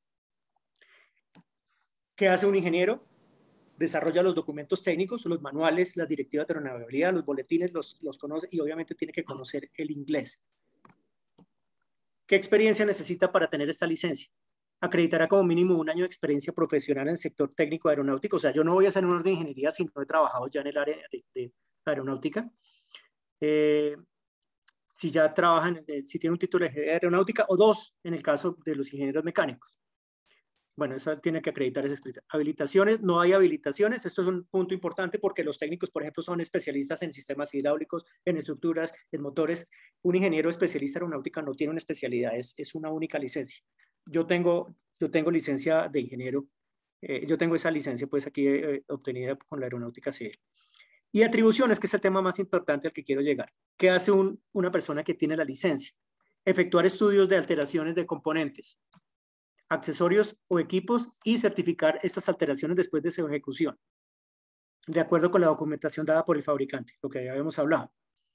¿Qué hace un ingeniero? Desarrolla los documentos técnicos, los manuales, las directivas de aeronavegabilidad, los boletines, los, los conoce y obviamente tiene que conocer el inglés. ¿Qué experiencia necesita para tener esta licencia? Acreditará como mínimo un año de experiencia profesional en el sector técnico aeronáutico. O sea, yo no voy a hacer un orden de ingeniería si no he trabajado ya en el área de, de aeronáutica. Eh, si ya trabajan, si tiene un título de ingeniería aeronáutica, o dos, en el caso de los ingenieros mecánicos. Bueno, eso tiene que acreditar esa experiencia. Habilitaciones, no hay habilitaciones. Esto es un punto importante porque los técnicos, por ejemplo, son especialistas en sistemas hidráulicos, en estructuras, en motores. Un ingeniero especialista en aeronáutica no tiene una especialidad, es, es una única licencia. Yo tengo, yo tengo licencia de ingeniero, eh, yo tengo esa licencia pues aquí eh, obtenida con la aeronáutica civil. Y atribuciones, que es el tema más importante al que quiero llegar. ¿Qué hace un, una persona que tiene la licencia? Efectuar estudios de alteraciones de componentes, accesorios o equipos y certificar estas alteraciones después de su ejecución, de acuerdo con la documentación dada por el fabricante, lo que ya habíamos hablado,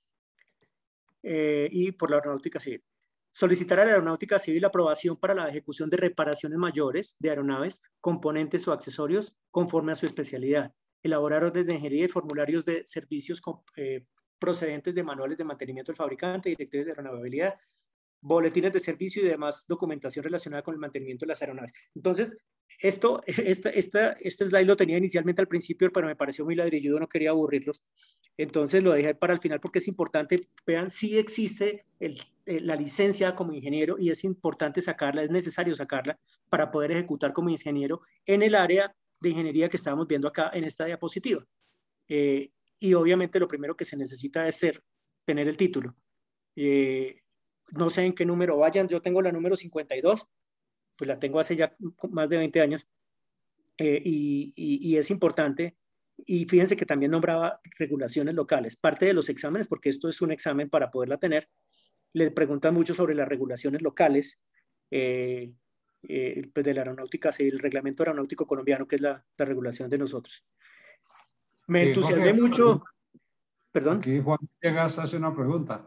eh, y por la aeronáutica civil. Solicitar a la aeronáutica civil aprobación para la ejecución de reparaciones mayores de aeronaves, componentes o accesorios conforme a su especialidad. Elaborar órdenes de ingeniería y formularios de servicios eh, procedentes de manuales de mantenimiento del fabricante, directivas de aeronavegabilidad, boletines de servicio y demás documentación relacionada con el mantenimiento de las aeronaves. Entonces, esto, esta, esta, este slide lo tenía inicialmente al principio, pero me pareció muy ladrilludo, no quería aburrirlos. Entonces lo dejé para el final porque es importante, vean, sí existe el, el, la licencia como ingeniero y es importante sacarla, es necesario sacarla para poder ejecutar como ingeniero en el área de ingeniería que estábamos viendo acá en esta diapositiva. Eh, y obviamente lo primero que se necesita es ser, tener el título. Eh, no sé en qué número vayan, yo tengo la número cincuenta y dos, pues la tengo hace ya más de veinte años, eh, y, y, y es importante, y fíjense que también nombraba regulaciones locales, parte de los exámenes, porque esto es un examen para poderla tener, le preguntan mucho sobre las regulaciones locales, eh, eh, pues de la aeronáutica, el reglamento aeronáutico colombiano, que es la, la regulación de nosotros. Me Eh, entusiasmé Jorge, mucho, perdón. Aquí Juan Villegas hace una pregunta.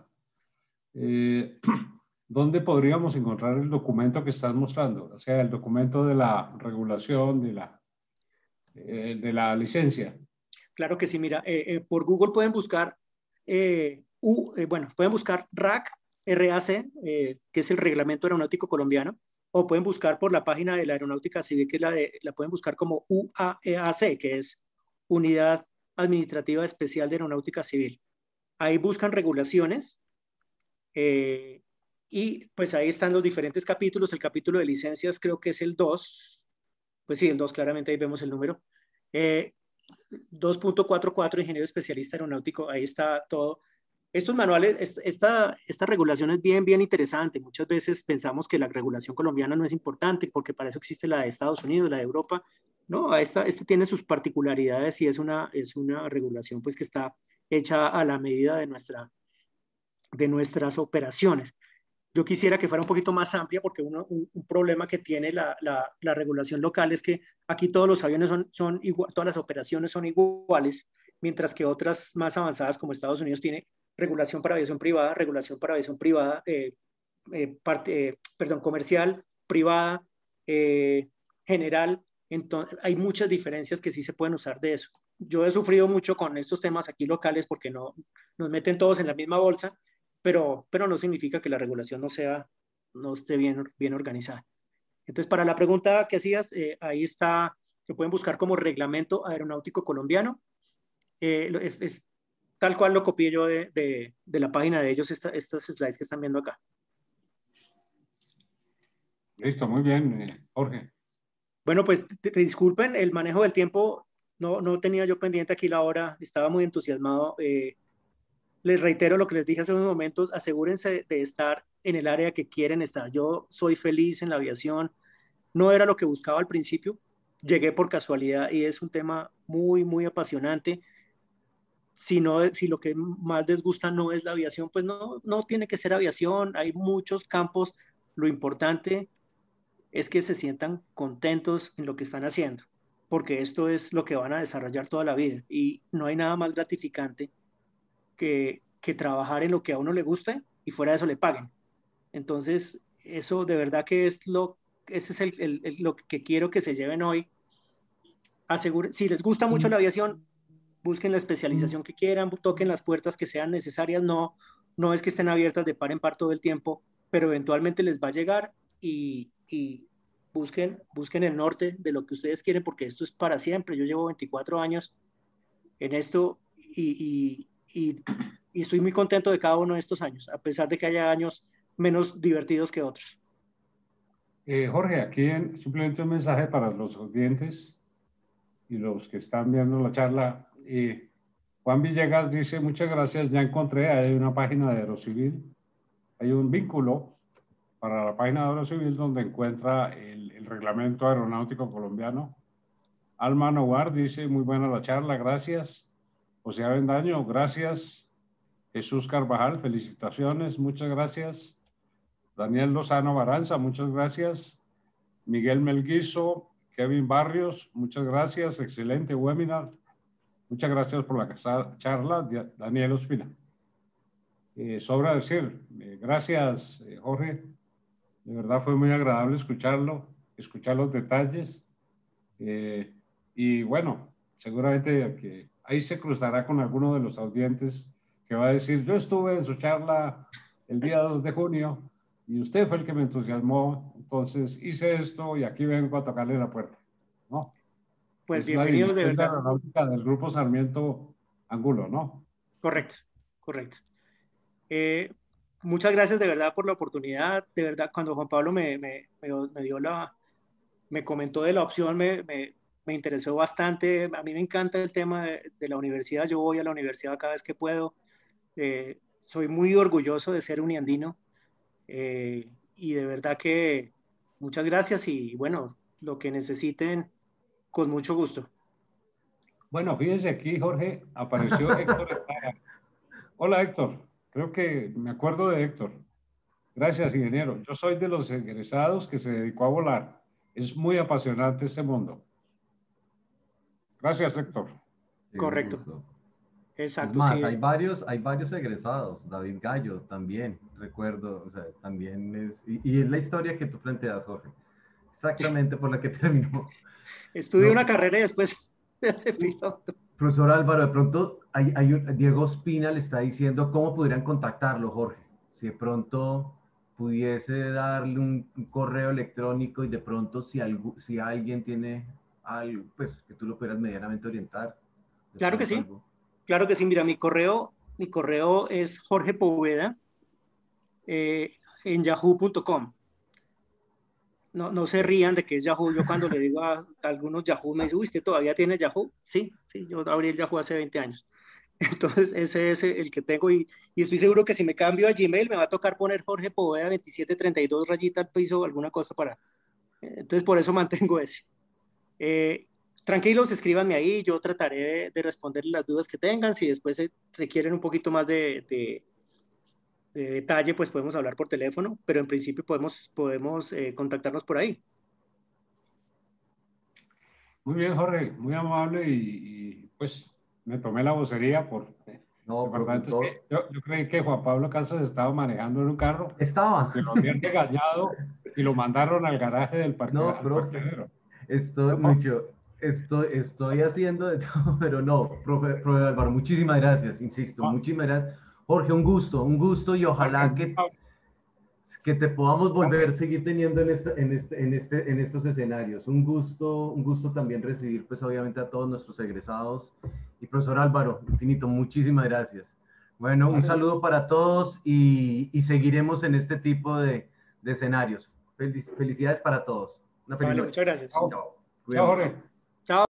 Eh, ¿Dónde podríamos encontrar el documento que estás mostrando? O sea, el documento de la regulación, de la, eh, de la licencia. Claro que sí, mira, eh, eh, por Google pueden buscar, eh, U, eh, bueno, pueden buscar R A C, R A C, eh, que es el Reglamento Aeronáutico Colombiano, o pueden buscar por la página de la Aeronáutica Civil, que es la, de, la pueden buscar como U A E A C, que es Unidad Administrativa Especial de Aeronáutica Civil. Ahí buscan regulaciones, eh, y pues ahí están los diferentes capítulos. El capítulo de licencias creo que es el dos, pues sí, el dos, claramente ahí vemos el número. Eh, dos punto cuarenta y cuatro, ingeniero especialista aeronáutico, ahí está todo. Estos manuales, esta, esta regulación es bien, bien interesante. Muchas veces pensamos que la regulación colombiana no es importante porque para eso existe la de Estados Unidos, la de Europa. No, esta, esta tiene sus particularidades y es una, es una regulación pues que está hecha a la medida de, nuestra, de nuestras operaciones. Yo quisiera que fuera un poquito más amplia porque uno, un, un problema que tiene la, la, la regulación local es que aquí todos los aviones son, son igual, todas las operaciones son iguales, mientras que otras más avanzadas como Estados Unidos tiene regulación para aviación privada, regulación para aviación privada, eh, eh, parte, eh, perdón, comercial, privada, eh, general. Entonces, hay muchas diferencias que sí se pueden usar de eso. Yo he sufrido mucho con estos temas aquí locales porque no, nos meten todos en la misma bolsa, pero, pero no significa que la regulación no sea, no esté bien, bien organizada. Entonces, para la pregunta que hacías, eh, ahí está, lo pueden buscar como Reglamento Aeronáutico Colombiano. Eh, es, es, tal cual lo copié yo de, de, de la página de ellos, esta, estos slides que están viendo acá. Listo, muy bien, eh, Jorge. Bueno, pues te, te disculpen, el manejo del tiempo no, no tenía yo pendiente aquí la hora, estaba muy entusiasmado. Eh, les reitero lo que les dije hace unos momentos, asegúrense de estar en el área que quieren estar. Yo soy feliz en la aviación, no era lo que buscaba al principio, llegué por casualidad y es un tema muy, muy apasionante. Si, no, si lo que más les gusta no es la aviación, pues no, no tiene que ser aviación, hay muchos campos, lo importante es que se sientan contentos en lo que están haciendo, porque esto es lo que van a desarrollar toda la vida y no hay nada más gratificante que, que trabajar en lo que a uno le guste y fuera de eso le paguen. Entonces, eso de verdad que es lo, ese es el, el, el, lo que quiero que se lleven hoy. Aseguren, si les gusta mucho la aviación, busquen la especialización que quieran, toquen las puertas que sean necesarias, no, no es que estén abiertas de par en par todo el tiempo, pero eventualmente les va a llegar y, y busquen, busquen el norte de lo que ustedes quieren, porque esto es para siempre. Yo llevo veinticuatro años en esto y, y, y, y estoy muy contento de cada uno de estos años, a pesar de que haya años menos divertidos que otros. Eh, Jorge, aquí en, simplemente un mensaje para los oyentes y los que están viendo la charla. Eh, Juan Villegas dice, muchas gracias, ya encontré, hay una página de Aerocivil, hay un vínculo para la página de Aerocivil donde encuentra el, el reglamento aeronáutico colombiano. Alma Novar dice, muy buena la charla, gracias. José Avendaño, gracias. Jesús Carvajal, felicitaciones, muchas gracias. Daniel Lozano Baranza, muchas gracias. Miguel Melguizo, Kevin Barrios, muchas gracias, excelente webinar. Muchas gracias por la charla, Daniel Ospina. Eh, sobra decir, eh, gracias, eh, Jorge. De verdad fue muy agradable escucharlo, escuchar los detalles. Eh, y bueno, seguramente que ahí se cruzará con alguno de los audientes que va a decir, yo estuve en su charla el día dos de junio y usted fue el que me entusiasmó, entonces hice esto y aquí vengo a tocarle la puerta, ¿no? Pues Es la bienvenidos de división de verdad. aeronáutica del Grupo Sarmiento Angulo, ¿no? Correcto, correcto. Eh, muchas gracias de verdad por la oportunidad. De verdad, cuando Juan Pablo me, me, me, me dio la, me comentó de la opción, me, me, me, interesó bastante. A mí me encanta el tema de, de, la universidad. Yo voy a la universidad cada vez que puedo. Eh, soy muy orgulloso de ser uniandino. Eh, y de verdad que muchas gracias y bueno, lo que necesiten, con mucho gusto. Bueno, fíjense aquí, Jorge, apareció Héctor Estrada. Hola, Héctor. Creo que me acuerdo de Héctor. Gracias, ingeniero. Yo soy de los egresados que se dedicó a volar. Es muy apasionante este mundo. Gracias, Héctor. Sí, correcto. Exacto. Es más, sí. hay varios, hay varios egresados. David Gallo también, recuerdo, o sea, también es, y, y es la historia que tú planteas, Jorge. Exactamente por la que terminó. Estudié no, una carrera y después ese piloto. Profesor Álvaro, de pronto hay, hay un, Diego Ospina le está diciendo cómo podrían contactarlo, Jorge. Si de pronto pudiese darle un, un correo electrónico y de pronto si, algo, si alguien tiene algo, pues que tú lo pudieras medianamente orientar. Claro que sí, algo. claro que sí. Mira, mi correo, mi correo es jorge poveda eh, en yahoo punto com. No, no se rían de que es Yahoo. Yo cuando le digo a, a algunos Yahoo me dicen, uy, ¿usted todavía tiene Yahoo? Sí, sí, yo abrí el Yahoo hace veinte años. Entonces, ese es el que tengo y, y estoy seguro que si me cambio a Gmail me va a tocar poner Jorge Poveda veintisiete treinta y dos rayita al piso o alguna cosa para... Entonces, por eso mantengo ese. Eh, tranquilos, escríbanme ahí, yo trataré de, de responder las dudas que tengan, si después se requieren un poquito más de, de, de detalle, pues podemos hablar por teléfono, pero en principio podemos, podemos eh, contactarnos por ahí. Muy bien, Jorge, muy amable y, y, pues me tomé la vocería por... No, profe, es que yo, yo creí que Juan Pablo Casas estaba manejando en un carro. estaba. Que lo habían regañado y lo mandaron al garaje del parque, No, al profe, parqueadero. estoy, ¿No? mucho, estoy, estoy haciendo de todo, pero no, profe, profe Álvaro, muchísimas gracias, insisto, Ah. muchísimas gracias. Jorge, un gusto, un gusto y ojalá Jorge, que, que te podamos volver a seguir teniendo en, este, en, este, en, este, en estos escenarios. Un gusto, un gusto también recibir, pues obviamente a todos nuestros egresados. Y profesor Álvaro, infinito, muchísimas gracias. Bueno, un saludo para todos y, y seguiremos en este tipo de, de escenarios. Felic, felicidades para todos. Una feliz Vale, noche. muchas gracias. Chao. Chao. Chao, Jorge. Chao.